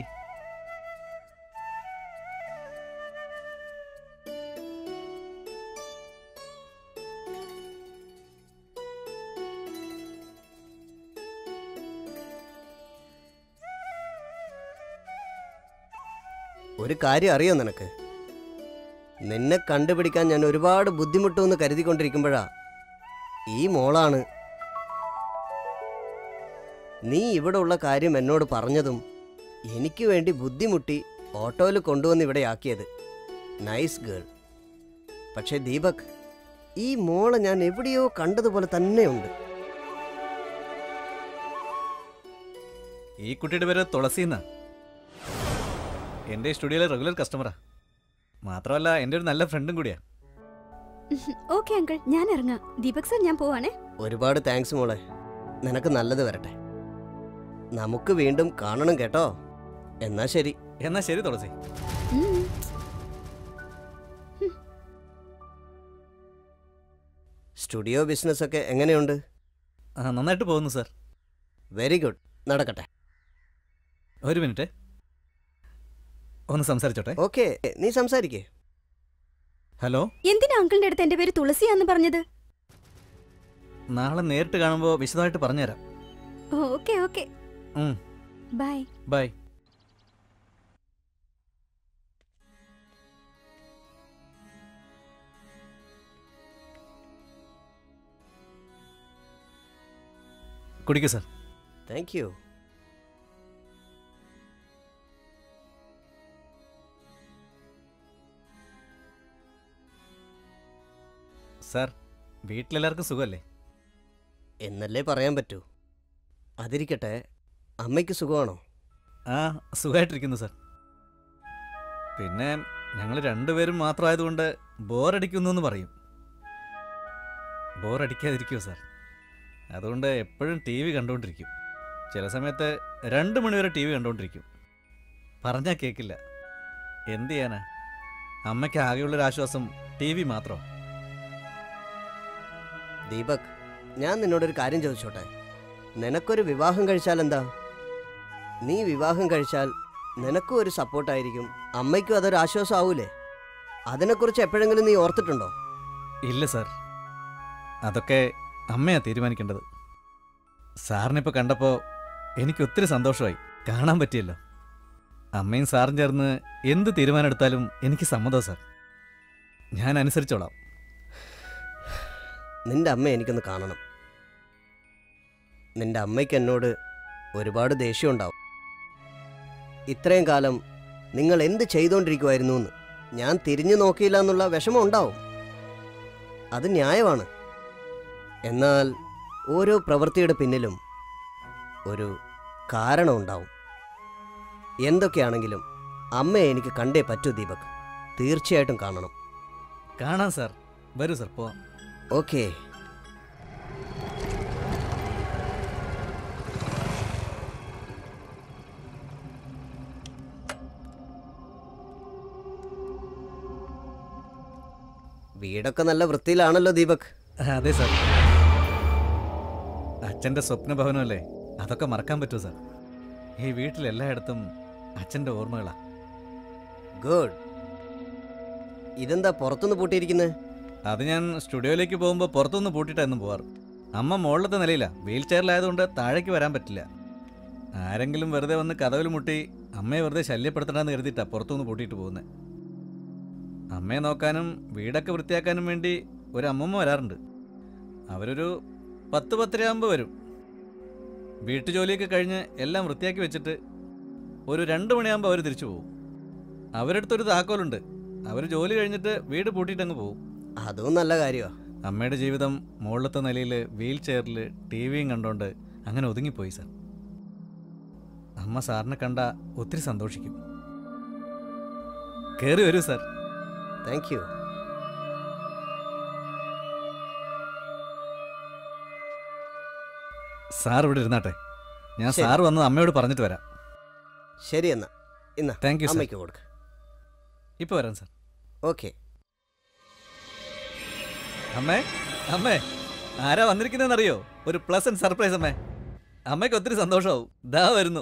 ഒരു കാര്യം അറിയോ നിനക്ക്? നിന്നെ കണ്ടുപിടിക്കാൻ ഞാൻ ഒരുപാട് ബുദ്ധിമുട്ടുമെന്ന് കരുതിക്കൊണ്ടിരിക്കുമ്പോഴാ ഈ മോളാണ് നീ ഇവിടെ ഉള്ള കാര്യം എന്നോട് പറഞ്ഞതും എനിക്ക് വേണ്ടി ബുദ്ധിമുട്ടി ഓട്ടോയിൽ കൊണ്ടുവന്ന് ഇവിടെ ആക്കിയത്. Nice girl. പക്ഷേ ദീപക്, ഈ മോളെ ഞാൻ എവിടെയോ കണ്ടതുപോലെ തന്നെയുണ്ട്.
ഈ കുട്ടിയുടെ പേര് തുളസിന്നാ. എൻ്റെ സ്റ്റുഡിയോയിലെ റെഗുലർ കസ്റ്റമറാ. മാത്രമല്ല എൻ്റെ ഒരു നല്ല ഫ്രണ്ടും കൂടിയാ.
ഓക്കെ അങ്കിൾ, ഞാൻ ഇറങ്ങാം. ദീപക് സാർ, ഞാൻ പോവാണേ.
ഒരുപാട് താങ്ക്സ് മോളെ. നിനക്ക് നല്ലത് വരട്ടെ. നമുക്ക് വീണ്ടും കാണണം കേട്ടോ. എന്നാ ശരി.
എന്നാ ശരി തുളസി.
സ്റ്റുഡിയോ ബിസിനസ് ഒക്കെ എങ്ങനെയുണ്ട്?
നന്നായിട്ട് പോകുന്നു സാർ.
Very good. നടക്കട്ടെ.
ഒരു മിനിറ്റ്, ഒന്ന് സംസാരിച്ചോട്ടെ.
ഓക്കെ, നീ സംസാരിക്കേ.
ഹലോ.
എന്തിനാ അങ്കിളിന്റെ അടുത്ത് എന്റെ പേര് തുളസിയാന്ന് പറഞ്ഞത്?
നാളെ നേരിട്ട് കാണുമ്പോൾ വിശദമായിട്ട് പറഞ്ഞുതരാം.
Okay okay, bye.
ബൈ. കുടിക്കൂ സാർ.
Thank you.
സാർ, വീട്ടിലെല്ലാവർക്കും സുഖമല്ലേ?
എന്നല്ലേ പറയാൻ പറ്റൂ. അതിരിക്കട്ടെ, അമ്മയ്ക്ക് സുഖമാണോ?
ആ, സുഖമായിട്ടിരിക്കുന്നു സാർ. പിന്നെ ഞങ്ങൾ രണ്ടുപേരും മാത്രമായതുകൊണ്ട് ബോറടിക്കുന്നു എന്ന് പറയും. ബോറടിക്കാതിരിക്കുമോ സാർ? അതുകൊണ്ട് എപ്പോഴും ടി വി കണ്ടുകൊണ്ടിരിക്കും. ചില സമയത്ത് 2 മണിവരെ ടി വി കണ്ടുകൊണ്ടിരിക്കും. പറഞ്ഞാൽ കേൾക്കില്ല. എന്ത് ചെയ്യാനാ? അമ്മയ്ക്ക് ആകെയുള്ളൊരാശ്വാസം ടി വി മാത്രം.
ദീപക്, ഞാൻ നിന്നോടൊരു കാര്യം ചോദിച്ചോട്ടെ? നിനക്കൊരു വിവാഹം കഴിച്ചാൽ എന്താ? നീ വിവാഹം കഴിച്ചാൽ നിനക്കും ഒരു സപ്പോർട്ടായിരിക്കും, അമ്മയ്ക്കും അതൊരു ആശ്വാസം ആവൂലേ? അതിനെക്കുറിച്ച് എപ്പോഴെങ്കിലും നീ ഓർത്തിട്ടുണ്ടോ?
ഇല്ല സാർ, അതൊക്കെ അമ്മയാ തീരുമാനിക്കേണ്ടത്. സാറിനിപ്പോൾ കണ്ടപ്പോൾ എനിക്ക് ഒത്തിരി സന്തോഷമായി. കാണാൻ പറ്റിയല്ലോ. അമ്മയും സാറും ചേർന്ന് എന്ത് തീരുമാനം എനിക്ക് സമ്മതം സാർ. ഞാൻ അനുസരിച്ചോളാം.
നിന്റെ അമ്മ എനിക്കൊന്ന് കാണണം. നിന്റെ അമ്മയ്ക്ക് എന്നോട് ഒരുപാട് ദേഷ്യം ഉണ്ടാവും. ഇത്രയും കാലം നിങ്ങൾ എന്ത് ചെയ്തുകൊണ്ടിരിക്കുമായിരുന്നു എന്ന് ഞാൻ തിരിഞ്ഞു നോക്കിയില്ല എന്നുള്ള വിഷമം ഉണ്ടാവും. അത് ന്യായമാണ്. എന്നാൽ ഓരോ പ്രവൃത്തിയുടെ പിന്നിലും ഒരു കാരണമുണ്ടാവും. എന്തൊക്കെയാണെങ്കിലും അമ്മയെ എനിക്ക് കണ്ടേ പറ്റൂ ദീപക്. തീർച്ചയായിട്ടും കാണണം.
കാണാം സാർ. വരൂ സാർ, പോവാം.
ഓക്കേ. വീടൊക്കെ നല്ല വൃത്തിയിലാണല്ലോ ദീപക്.
അതെ സാർ. അച്ഛൻ്റെ സ്വപ്നഭവനമല്ലേ, അതൊക്കെ മറക്കാൻ പറ്റുമോ സാർ? ഈ വീട്ടിലെല്ലായിടത്തും അച്ഛൻ്റെ ഓർമ്മകളാ.
ഗുഡ്. ഇതെന്താ പുറത്തുനിന്ന് പൂട്ടിയിരിക്കുന്നത്?
അത് ഞാൻ സ്റ്റുഡിയോയിലേക്ക് പോകുമ്പോൾ പുറത്തുനിന്ന് പൂട്ടിയിട്ടായിരുന്നു പോവാറ്. അമ്മ മുകളിലത്തെ നിലയില്ല, വീൽ ചെയറിലായതുകൊണ്ട് താഴേക്ക് വരാൻ പറ്റില്ല. ആരെങ്കിലും വെറുതെ വന്ന് കതവിൽ മുട്ടി അമ്മയെ വെറുതെ ശല്യപ്പെടുത്തണമെന്ന് കരുതിയിട്ടാണ് പുറത്തുനിന്ന് പൂട്ടിയിട്ട് പോകുന്നത്. അമ്മയെ നോക്കാനും വീടൊക്കെ വൃത്തിയാക്കാനും വേണ്ടി ഒരു അമ്മമ്മ വരാറുണ്ട്. അവരൊരു 10-10:30 വരും. വീട്ടുജോലിയൊക്കെ കഴിഞ്ഞ് എല്ലാം വൃത്തിയാക്കി വെച്ചിട്ട് ഒരു 2 മണിയാകുമ്പോൾ അവർ തിരിച്ചു പോകും. അവരടുത്തൊരു താക്കോലുണ്ട്. അവർ ജോലി കഴിഞ്ഞിട്ട് വീട് പൂട്ടിയിട്ടങ്ങ് പോകും.
അതും നല്ല കാര്യമാണ്.
അമ്മയുടെ ജീവിതം മുകളിലത്തെ നിലയിൽ വീൽ ചെയറിൽ ടി വിയും കണ്ടോണ്ട് അങ്ങനെ ഒതുങ്ങിപ്പോയി സാർ. അമ്മ സാറിനെ കണ്ട ഒത്തിരി സന്തോഷിക്കും. കയറി വരൂ സാർ.
Thank you.
സാർ ഇവിടെ ഇരുന്നാട്ടെ. ഞാൻ
ശരി.
സാർ വന്ന് അമ്മയോട് പറഞ്ഞിട്ട് വരാം.
ശരി എന്നാ. ഇന്നാ
താങ്ക് യു സാർ.
അമ്മയ്ക്ക് കൊടുക്ക.
ഇപ്പോൾ വരാം സാർ.
ഓക്കെ.
അമ്മേ, അമ്മേ, ആരാ വന്നിരിക്കുന്നതെന്നറിയോ? ഒരു പ്ലസന്റ് സർപ്രൈസ് അമ്മേ. അമ്മയ്ക്ക് ഒത്തിരി സന്തോഷമാവും. ദാ വരുന്നു.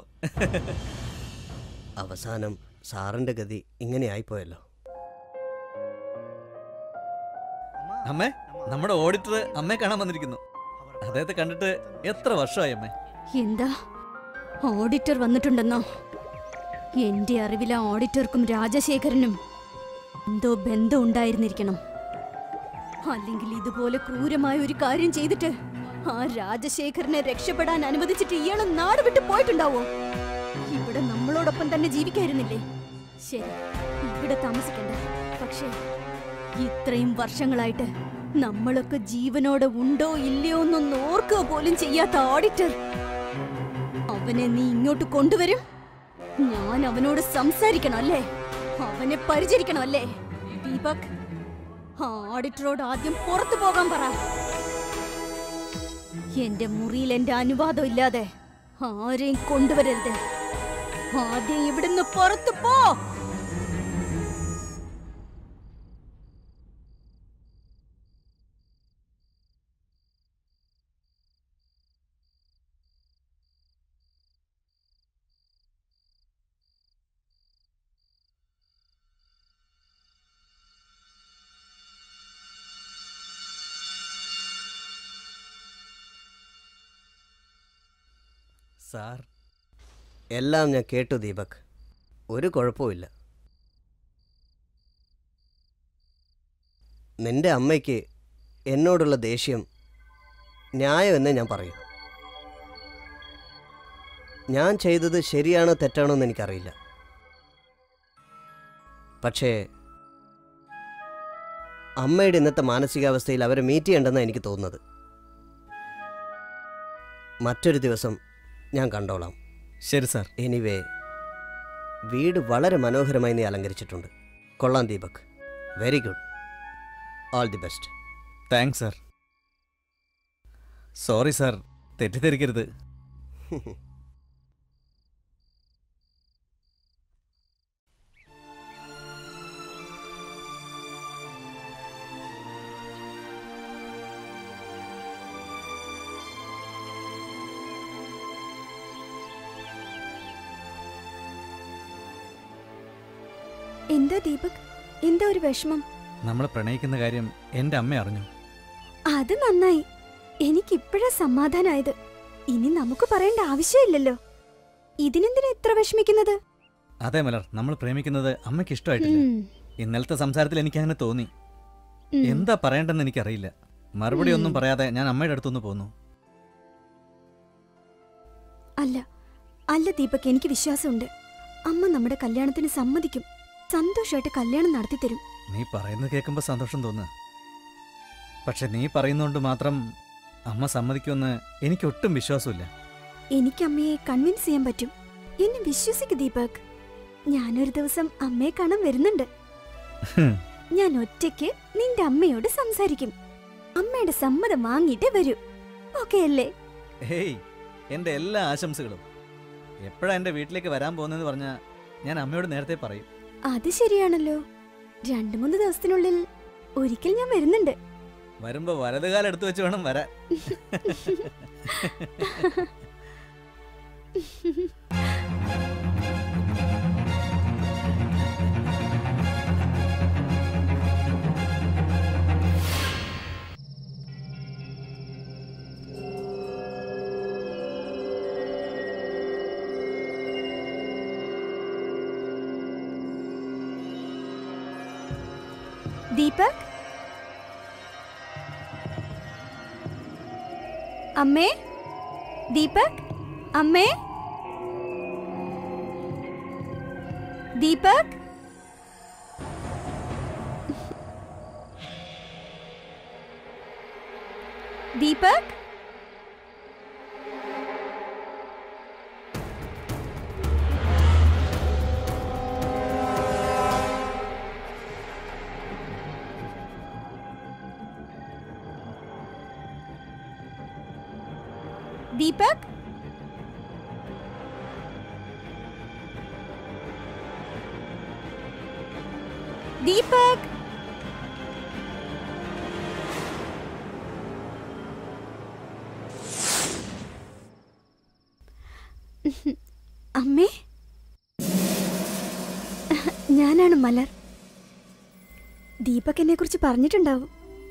അവസാനം സാറിന്റെ ഗതി ഇങ്ങനെ ആയിപ്പോയല്ലോ.
അമ്മേ, നമ്മുടെ ഓഡിറ്റർ അമ്മയെ കാണാൻ വന്നിരിക്കുന്നു. അദ്ദേഹത്തെ കണ്ടിട്ട് എത്ര വർഷമായി അമ്മേ?
എന്താ ഓഡിറ്റർ വന്നിട്ടുണ്ടെന്നോ? എന്റെ അറിവിലെ ഓഡിറ്റർക്കും രാജശേഖരനും എന്തോ ബന്ധം ഉണ്ടായിരുന്നിരിക്കണം. അല്ലെങ്കിൽ ഇതുപോലെ ക്രൂരമായ ഒരു കാര്യം ചെയ്തിട്ട് ആ രാജശേഖരനെ രക്ഷപ്പെടാൻ അനുവദിച്ചിട്ട് ഇയാളെ നാട് വിട്ട് പോയിട്ടുണ്ടാവോ? ഇവിടെ നമ്മളോടൊപ്പം തന്നെ ജീവിക്കായിരുന്നില്ലേ? ശരി, ഇവിടെ താമസിക്കണ്ട. പക്ഷേ ഇത്രയും വർഷങ്ങളായിട്ട് നമ്മളൊക്കെ ജീവനോടെ ഉണ്ടോ ഇല്ലയോ എന്നൊന്ന് ഓർക്കുക പോലും ചെയ്യാത്ത ഓഡിറ്റർ, അവനെ നീ ഇങ്ങോട്ട് കൊണ്ടുവരും? ഞാൻ അവനോട് സംസാരിക്കണം അല്ലേ? അവനെ പരിചരിക്കണം അല്ലേ? ദീപക്, ആ ഓഡിറ്ററോട് ആദ്യം പുറത്തു പോകാൻ പറ. എന്റെ മുറിയിൽ എന്റെ അനുവാദം ഇല്ലാതെ ആരെയും കൊണ്ടുവരരുത്. ആദ്യം ഇവിടുന്ന് പുറത്തു പോ.
സാർ,
എല്ലാം ഞാൻ കേട്ടു ദീപക്. ഒരു കുഴപ്പമില്ല. നിന്റെ അമ്മയ്ക്ക് എന്നോടുള്ള ദേഷ്യം ന്യായമെന്നേ ഞാൻ പറയൂ. ഞാൻ ചെയ്തത് ശരിയാണോ തെറ്റാണോ എന്ന് എനിക്കറിയില്ല. പക്ഷേ അമ്മയുടെ ഇന്നത്തെ മാനസികാവസ്ഥയിൽ അവരെ മീറ്റ് ചെയ്യണ്ടെന്നാണ് എനിക്ക് തോന്നുന്നത്. മറ്റൊരു ദിവസം ഞാൻ കണ്ടോളാം.
ശരി സാർ.
എനിവേ, വീട് വളരെ മനോഹരമായി നീ അലങ്കരിച്ചിട്ടുണ്ട്. കൊള്ളാം Deepak, very good, all the best.
Thanks sir. Sorry sir, തെറ്റിദ്ധരിക്കരുത്.
എന്താ ദീപക്, എന്താ ഒരു വിഷമം?
നമ്മൾ പ്രണയിക്കുന്ന കാര്യം എൻ്റെ അമ്മ അറിഞ്ഞു.
അത് നന്നായി. എനിക്കിപ്പോഴാ സമാധാനായത്. ഇനി നമുക്ക് പറയേണ്ട ആവശ്യമില്ലല്ലോ. ഇതിനെന്തിനാ ഇത്ര വിഷമിക്കുന്നത്?
അതെ മലർ, നമ്മൾ പ്രേമിക്കുന്നത് അമ്മയ്ക്ക് ഇഷ്ടമായിട്ടില്ല. ഇന്നലത്തെ സംസാരത്തിൽ എനിക്കങ്ങനെ തോന്നി. എന്താ പറയേണ്ടെന്ന് എനിക്കറിയില്ല. മറുപടി ഒന്നും പറയാതെ ഞാൻ അമ്മയുടെ അടുത്തൊന്ന് പോന്നു.
അല്ല അല്ല ദീപക്, എനിക്ക് വിശ്വാസമുണ്ട്. അമ്മ നമ്മുടെ കല്യാണത്തിന് സമ്മതിക്കും. സന്തോഷമായിട്ട് കല്യാണം നടത്തിത്തരും.
നീ പറയുന്നത് കേൾക്കുമ്പോൾ സന്തോഷം തോന്നുക. പക്ഷെ നീ പറയുന്നോണ്ട് മാത്രം അമ്മ സമ്മതിക്കുമെന്ന് എനിക്കൊട്ടും വിശ്വാസമില്ല.
എനിക്ക് അമ്മയെ കൺവിൻസ് ചെയ്യാൻ പറ്റും. എന്നെ വിശ്വസിക്ക് ദീപക്. ഞാനൊരു ദിവസം അമ്മയെ കാണാൻ വരുന്നുണ്ട്. ഞാൻ ഒറ്റയ്ക്ക് നിന്റെ അമ്മയോട് സംസാരിക്കും. അമ്മയുടെ സമ്മതം വാങ്ങിയിട്ടേ വരൂ. ഓക്കെ അല്ലേ?
ഹേയ്, എൻ്റെ എല്ലാ ആശംസകളും. എപ്പോഴാ എൻ്റെ വീട്ടിലേക്ക് വരാൻ പോകുന്നതെന്ന് പറഞ്ഞാൽ ഞാൻ അമ്മയോട് നേരത്തെ പറയും.
അത് ശരിയാണല്ലോ. 2-3 ദിവസത്തിനുള്ളിൽ ഒരിക്കൽ ഞാൻ വരുന്നുണ്ട്.
വരുമ്പോ വലതുകാലം എടുത്തു വെച്ച് വേണം വരാൻ.
ദീപക്, അമ്മേ, ദീപക്, അമ്മേ, ദീപക്, ദീപക്, ദീപക്, ദീപക്, അമ്മേ, ഞാനാണ് മലർ. ദീപക് എന്നെ കുറിച്ച് പറഞ്ഞിട്ടുണ്ടാവും.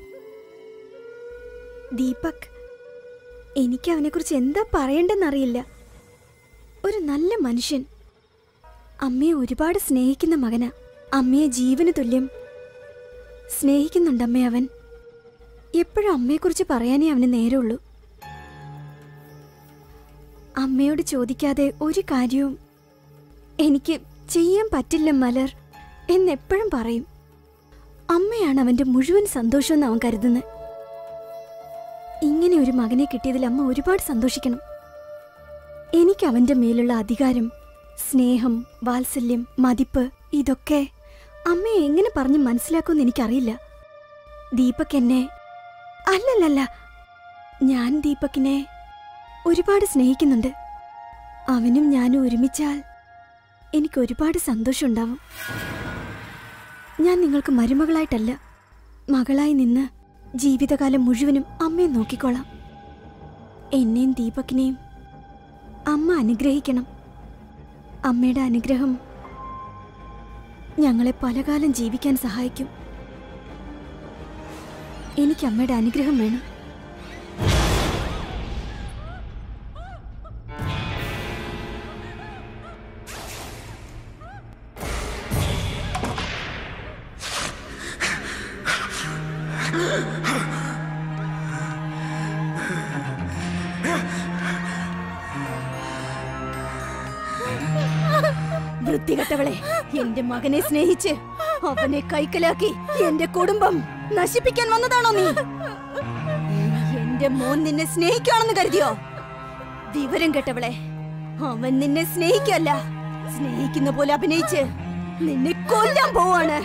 ദീപക്, എനിക്ക് അവനെക്കുറിച്ച് എന്താ പറയണ്ടെന്നറിയില്ല. ഒരു നല്ല മനുഷ്യൻ. അമ്മയെ ഒരുപാട് സ്നേഹിക്കുന്ന മകനാ. അമ്മയെ ജീവന് തുല്യം സ്നേഹിക്കുന്നുണ്ടമ്മേ അവൻ. എപ്പോഴും അമ്മയെക്കുറിച്ച് പറയാനേ അവന് നേരമുള്ളൂ. അമ്മയോട് ചോദിക്കാതെ ഒരു കാര്യവും എനിക്ക് ചെയ്യാൻ പറ്റില്ല മലർ എന്നെപ്പോഴും പറയും. അമ്മയാണ് അവന്റെ മുഴുവൻ സന്തോഷമെന്ന് അവൻ കരുതുന്നത്. ഇങ്ങനെ ഒരു മകനെ കിട്ടിയതിൽ അമ്മ ഒരുപാട് സന്തോഷിക്കണം. എനിക്ക് അവന്റെ മേലുള്ള അധികാരം, സ്നേഹം, വാത്സല്യം, മതിപ്പ് ഇതൊക്കെ അമ്മയെ എങ്ങനെ പറഞ്ഞ് മനസ്സിലാക്കുമെന്ന് എനിക്കറിയില്ല. ദീപക് എന്നെ അല്ലല്ലല്ല, ഞാൻ ദീപകിനെ ഒരുപാട് സ്നേഹിക്കുന്നുണ്ട്. അവനും ഞാനും ഒരുമിച്ചാൽ എനിക്ക് ഒരുപാട് സന്തോഷമുണ്ടാവും. ഞാൻ നിങ്ങൾക്ക് മരുമകളായിട്ടല്ല, മകളായി നിന്ന് ജീവിതകാലം മുഴുവനും അമ്മയെ നോക്കിക്കോളാം. എന്നെയും ദീപകിനെയും അമ്മ അനുഗ്രഹിക്കണം. അമ്മയുടെ അനുഗ്രഹം ഞങ്ങളെ പലകാലം ജീവിക്കാൻ സഹായിക്കും. എനിക്ക് അമ്മയുടെ അനുഗ്രഹം വേണം. വൃത്തികെട്ടവളെ, എന്റെ മകനെ സ്നേഹിച്ച് അവനെ കൈക്കലാക്കി എന്റെ കുടുംബം നശിപ്പിക്കാൻ വന്നതാണോ നീ? എന്റെ മോൻ നിന്നെ സ്നേഹിക്കുകയാണെന്ന് കരുതിയോ? വിവരം കെട്ടവളെ, അവൻ നിന്നെ സ്നേഹിക്കല്ല, സ്നേഹിക്കുന്ന പോലെ അഭിനയിച്ച് നിന്നെ കൊല്ലാൻ പോവാണ്.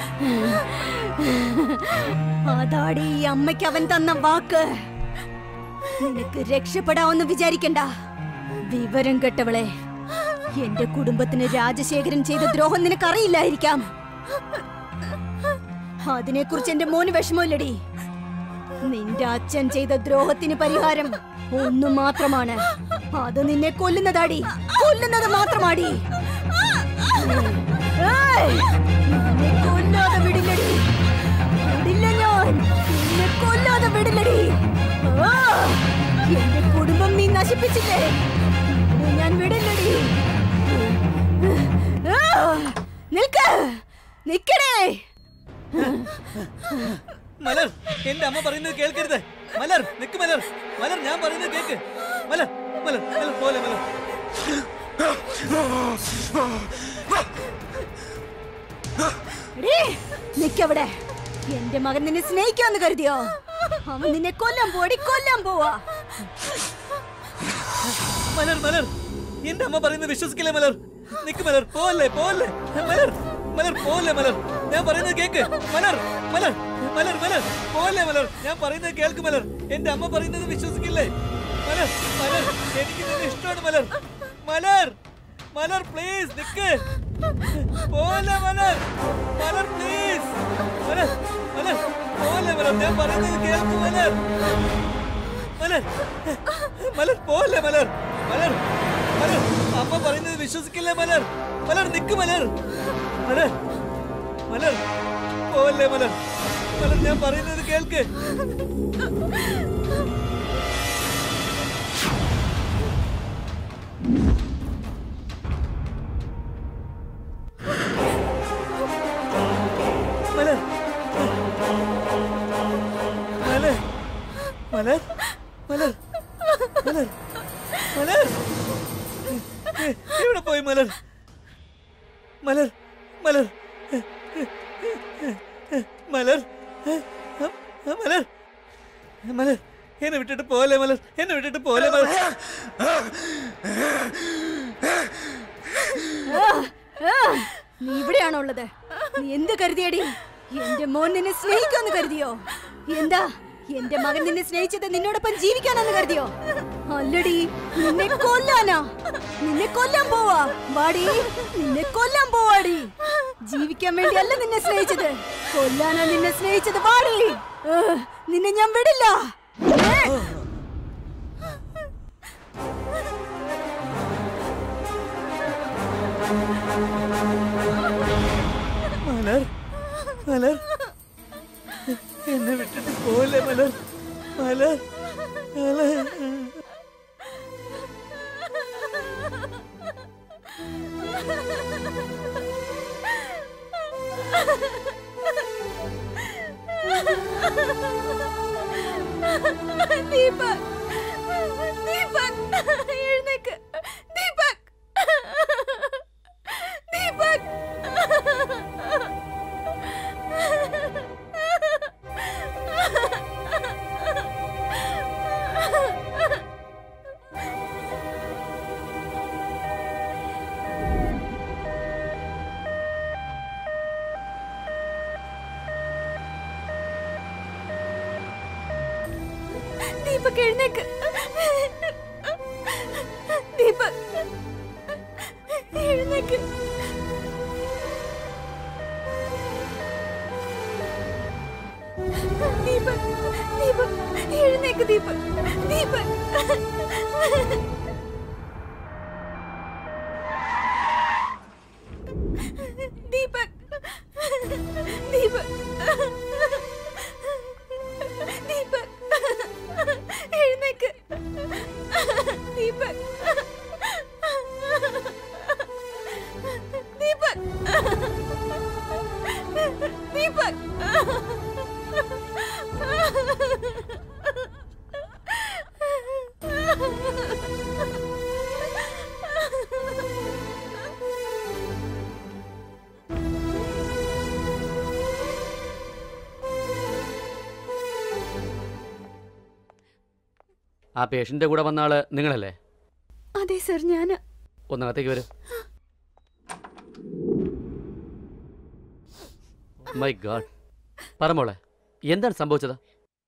അതാടി ഈ അമ്മയ്ക്ക് അവൻ തന്ന വാക്ക്. നിനക്ക് രക്ഷപ്പെടാമെന്ന് വിചാരിക്കണ്ട. വിവരം കെട്ടവളെ, എന്റെ കുടുംബത്തിന് രാജശേഖരൻ ചെയ്ത ദ്രോഹം നിനക്കറിയില്ലായിരിക്കാം. അതിനെക്കുറിച്ച് എന്റെ മോന് വിഷമമില്ലടി. നിന്റെ അച്ഛൻ ചെയ്ത ദ്രോഹത്തിന് പരിഹാരം ഒന്നു മാത്രമാണ്. അത് നിന്നെ കൊല്ലുന്നതാടി, കൊല്ലുന്നത് മാത്രമാടി. നിന്നെ കൊല്ലാതെ വിടില്ലടി, വിടില്ല ഞാൻ, നിന്നെ കൊല്ലാതെ വിടില്ലടി. എന്റെ കുടുംബം നീ നശിപ്പിച്ചില്ലേ, ഞാൻ വിടില്ലടി. നിൽക്ക്, നിക്കടേ.
മലർ, എന്റെ അമ്മ പറയുന്നത് കേൾക്കരുത്. മലർ, നിക്ക് മലർ. മലർ, ഞാൻ പറയുന്നത് കേക്ക്. മലർ, മലർ, മലർ, പോലെ മലർ.
നിക്കവിടെ. എന്റെ മകൻ നിന്നെ സ്നേഹിക്കാന്ന് കരുതിയോ? അവൻ നിന്നെ കൊല്ലാൻ പോടി, കൊല്ലാൻ പോവാ.
മലർ, മലർ, എന്റെ അമ്മ പറയുന്നത് വിശ്വസിക്കില്ലേ മലർ? നിക്ക് മലർ, പോലെ പോലെ മലർ, മലർ, പോലെ മലർ, ഞാൻ പറയുന്നത് കേക്ക്. മലർ, മലർ, മലർ, മലർ, പോലെ മലർ, ഞാൻ പറയുന്നത് കേൾക്ക് മലർ. എന്റെ അമ്മ പറയുന്നത് വിശ്വസിക്കില്ലേ മലർ? മലർ, എനിക്ക് നിന്നെ ഇഷ്ടമാണ് മലർ. മലർ, മലർ, പ്ലീസ് നിക്ക്. പോലെ മലർ, മലർ, പ്ലീസ്. മലർ, മലർ, പോലെ മലർ, ഞാൻ പറയുന്നത് കേൾക്ക് മലർ. മലർ, മലർ, പോലെ മലർ. മലർ, മലർ, അമ്മ പറയുന്നത് വിശ്വസിക്കില്ലേ മലർ? മലർ, നിക്ക് മലർ. മലർ, മലർ, പോലെ മലർ. മലർ, ഞാൻ പറയുന്നത് കേൾക്ക്. മലർ, മലർ, മലർ, മലർ, മലർ, മലർ, എവിടെ പോയി മലർ? മലർ, മലർ, മലർ, മലർ, മലർ, എന്നെ വിട്ടിട്ട് പോലെ മലർ, എന്നെ വിട്ടിട്ട് പോലെ മലർ.
നീ ഇവിടെയാണോ ഉള്ളത്? നീ എന്ത് കരുതിയടി? എന്റെ മോൻ നിന്നെ സ്നേഹിക്കാന്ന് കരുതിയോ? എന്താ എന്റെ മകൻ നിന്നെ സ്നേഹിച്ചത് നിന്നോടൊപ്പം ജീവിക്കാനാന്ന് കരുതിയോ? അല്ലടി, നിന്നെ കൊല്ലാനാ. നിന്നെ കൊല്ലാൻ പോവാ. വാടി, നിന്നെ കൊല്ലാൻ പോവാടി. ജീവിക്കാൻ വേണ്ടിയല്ല നിന്നെ സ്നേഹിച്ചത്, കൊല്ലാനാ നിന്നെ സ്നേഹിച്ചത്. വാടി, നിന്നെ ഞാൻ വിടില്ല.
മലർ, മലർ, എന്നെ വിട്ടിട്ട് പോലെ മലർ. മലർ, മലർ.
ദീപക്, ദീപക്, എഴുന്നേക്ക്. ദീപക്, ദീപക്. ദീപക്, എഴുന്നേക്ക്. ദീപക്, എഴുന്നേക്ക്. ദീപക്, ദീപക്, എഴുന്നേക്ക്. ദീപക്, ദീപക്. ദീപക്, ദീപക്, ദീപക്, എഴുന്നേക്ക്. ദീപക്, ദീപക്, ദീപക്.
ആ പേഷ്യൻ്റെ കൂടെ വന്ന ആള് നിങ്ങളല്ലേ?
അതെ സർ, ഞാൻ.
ഒന്നകത്തേക്ക് വരും. മൈ ഗാഡ്, പറ മോളെ, എന്താണ് സംഭവിച്ചത്?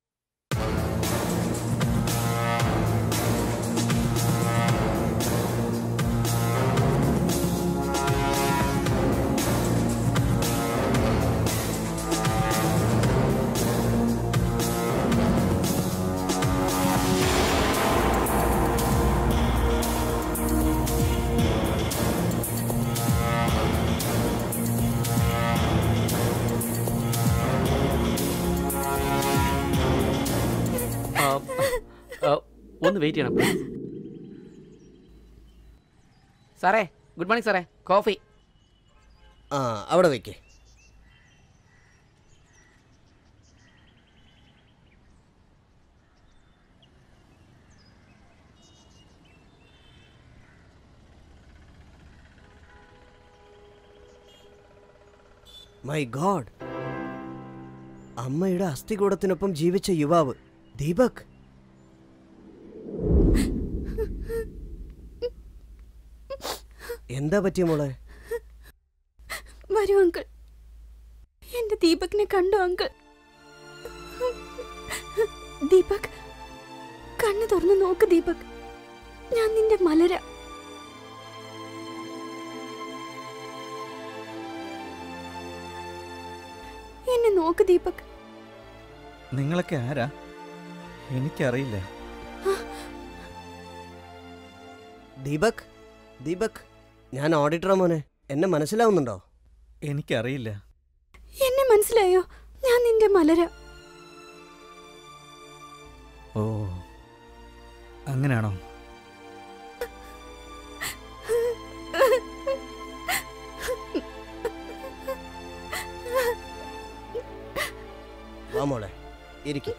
ഒന്ന് വെയിറ്റ് ചെയ്യണം പ്ലീസ്. സാറേ, ഗുഡ് മോർണിംഗ് സാറേ. കോഫി.
ആ, അവിടെ വയ്ക്കേ. മൈ ഗോഡ്, അമ്മയുടെ അസ്ഥികൂടത്തിനൊപ്പം ജീവിച്ച യുവാവ് ദീപക്. എന്താ പറ്റിയ മോളെ?
വരൂ അങ്കിൾ, എന്റെ ദീപകിനെ കണ്ടോ അങ്കിൾ? ദീപക്, കണ്ണു തുറന്നു നോക്ക് ദീപക്, ഞാൻ നിന്റെ മലര. എന്നെ നോക്ക് ദീപക്.
നിങ്ങളൊക്കെ ആരാ? എനിക്കറിയില്ല.
ദീപക്, ദീപക്, ഞാൻ ഓഡിറ്ററാ മോനെ. എന്നെ മനസ്സിലാവുന്നുണ്ടോ?
എനിക്കറിയില്ല.
എന്നെ മനസ്സിലായോ? ഞാൻ നിന്റെ മലര.
ഓ, അങ്ങനെയാണോ?
വാ മോളെ, ഇരിക്കും.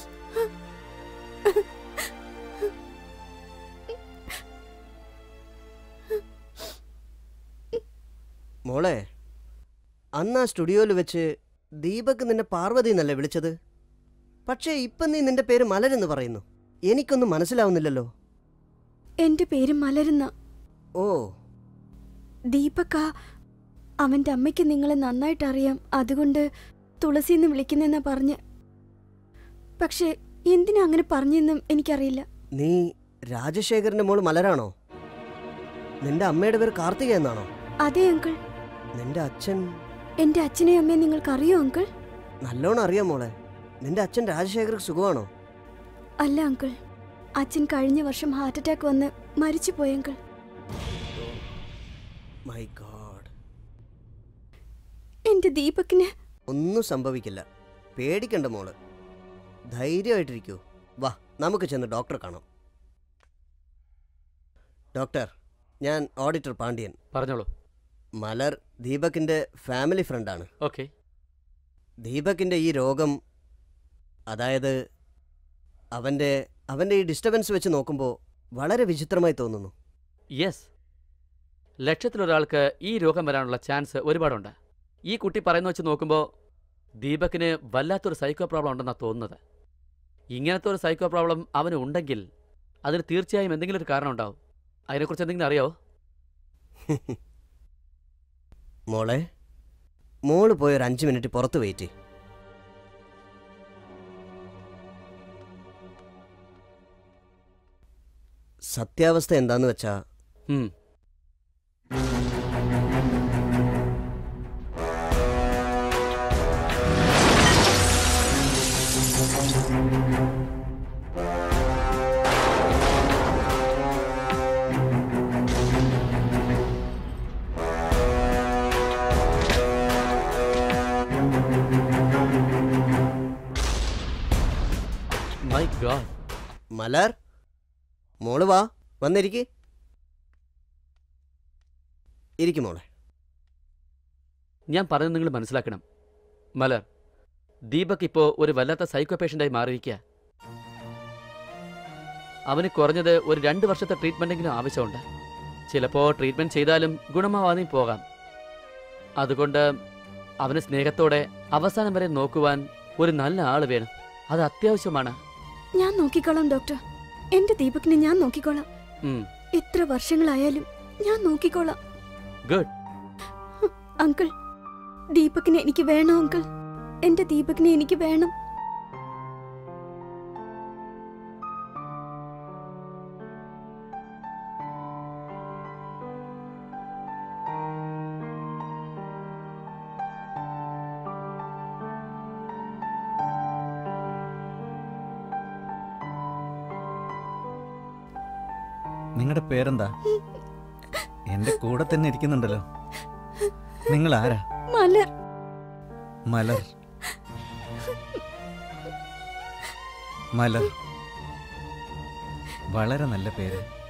മോളെ, അന്ന് ആ സ്റ്റുഡിയോയിൽ വെച്ച് ദീപക് നിന്നെ പാർവതി എന്നല്ലേ വിളിച്ചത്? പക്ഷേ ഇപ്പം നീ നിന്റെ പേര് മലരെന്ന് പറയുന്നു. എനിക്കൊന്നും മനസ്സിലാവുന്നില്ലല്ലോ.
എന്റെ പേര് മലരുന്ന.
ഓ,
ദീപക, അവന്റെ അമ്മയ്ക്ക് നിങ്ങളെ നന്നായിട്ട് അറിയാം, അതുകൊണ്ട് തുളസിന്ന് വിളിക്കുന്നെന്നാ പറഞ്ഞ്. പക്ഷെ എന്തിനാ അങ്ങനെ പറഞ്ഞെന്നും എനിക്കറിയില്ല.
നീ രാജശേഖരന്റെ മോള് മലരാണോ? നിന്റെ അമ്മയുടെ പേര് കാർത്തിക എന്നാണോ?
അതെ അങ്കിൾ.
നിന്റെ അച്ഛൻ?
എന്റെ അച്ഛനെയും അമ്മയെ നിങ്ങൾക്കറിയോ അങ്കിൾ?
നല്ലോണം അറിയാം മോളെ. നിന്റെ അച്ഛൻ രാജശേഖർക്ക് സുഖമാണോ?
അല്ല അങ്കിൾ, അച്ഛൻ കഴിഞ്ഞ വർഷം ഹാർട്ട് അറ്റാക്ക് വന്ന് മരിച്ചുപോയി അങ്കിൾ.
My God.
എന്റെ ദീപകിന്
ഒന്നും സംഭവിക്കില്ല, പേടിക്കണ്ട മോള്. ധൈര്യമായിട്ടിരിക്കൂ. വാ, നമുക്ക് ചെന്ന് ഡോക്ടറെ കാണാം. ഡോക്ടർ, ഞാൻ ഓഡിറ്റർ പാണ്ഡ്യൻ.
പറഞ്ഞോളൂ.
മലർ ദീപകിൻ്റെ ഫാമിലി ഫ്രണ്ടാണ്.
ഓക്കെ.
ദീപകിൻ്റെ ഈ രോഗം, അതായത് അവൻ്റെ ഈ ഡിസ്റ്റർബൻസ് വെച്ച് നോക്കുമ്പോൾ വളരെ വിചിത്രമായി തോന്നുന്നു.
യെസ്, ലക്ഷത്തിലൊരാൾക്ക് ഈ രോഗം വരാനുള്ള ചാൻസ് ഒരുപാടുണ്ട്. ഈ കുട്ടി പറയുന്ന വെച്ച് നോക്കുമ്പോൾ ദീപകിന് വല്ലാത്തൊരു സൈക്കോ പ്രോബ്ലം ഉണ്ടെന്നാണ് തോന്നുന്നത്. ഇങ്ങനത്തെ ഒരു സൈക്കോ പ്രോബ്ലം അവന് ഉണ്ടെങ്കിൽ അതിന് തീർച്ചയായും എന്തെങ്കിലും ഒരു കാരണം ഉണ്ടാവും. അതിനെക്കുറിച്ച് എന്തെങ്കിലും അറിയാവോ?
മോള് പോയി ഒരു 5 മിനിറ്റ് പുറത്ത് വെയിറ്റ്. സത്യാവസ്ഥ എന്താന്ന് വെച്ചാ,
മൈ ഗോഡ്.
മലർ, മോള് വാ, വന്നിരിക്കും മോളെ.
ഞാൻ പറയുന്നത് നിങ്ങൾ മനസ്സിലാക്കണം. മലർ, ദീപക് ഇപ്പോൾ ഒരു വല്ലാത്ത സൈക്കോ പേഷ്യൻ്റായി മാറിയിരിക്കുക. അവന് കുറഞ്ഞത് ഒരു 2 വർഷത്തെ ട്രീറ്റ്മെൻറ്റെങ്കിലും ആവശ്യമുണ്ട്. ചിലപ്പോൾ ട്രീറ്റ്മെൻറ്റ് ചെയ്താലും ഗുണമാവാതെയും പോകാം. അതുകൊണ്ട് അവന് സ്നേഹത്തോടെ അവസാനം വരെ നോക്കുവാൻ ഒരു നല്ല ആൾ വേണം. അത് അത്യാവശ്യമാണ്.
ഞാൻ നോക്കിക്കോളാം ഡോക്ടർ. എന്റെ ദീപകിനെ ഞാൻ നോക്കിക്കോളാം. എത്ര വർഷങ്ങളായാലും ഞാൻ നോക്കിക്കോളാം.
ഗുഡ്.
അങ്കിൾ, ദീപകിനെ എനിക്ക് വേണം അങ്കിൾ. എന്റെ ദീപകിനെ എനിക്ക് വേണം.
നിങ്ങളുടെ പേരെന്താ? എന്റെ കൂടെ തന്നെ ഇരിക്കുന്നുണ്ടല്ലോ. നിങ്ങൾ ആരാ?
മലർ.
മലർ. മലർ, വളരെ നല്ല പേര്.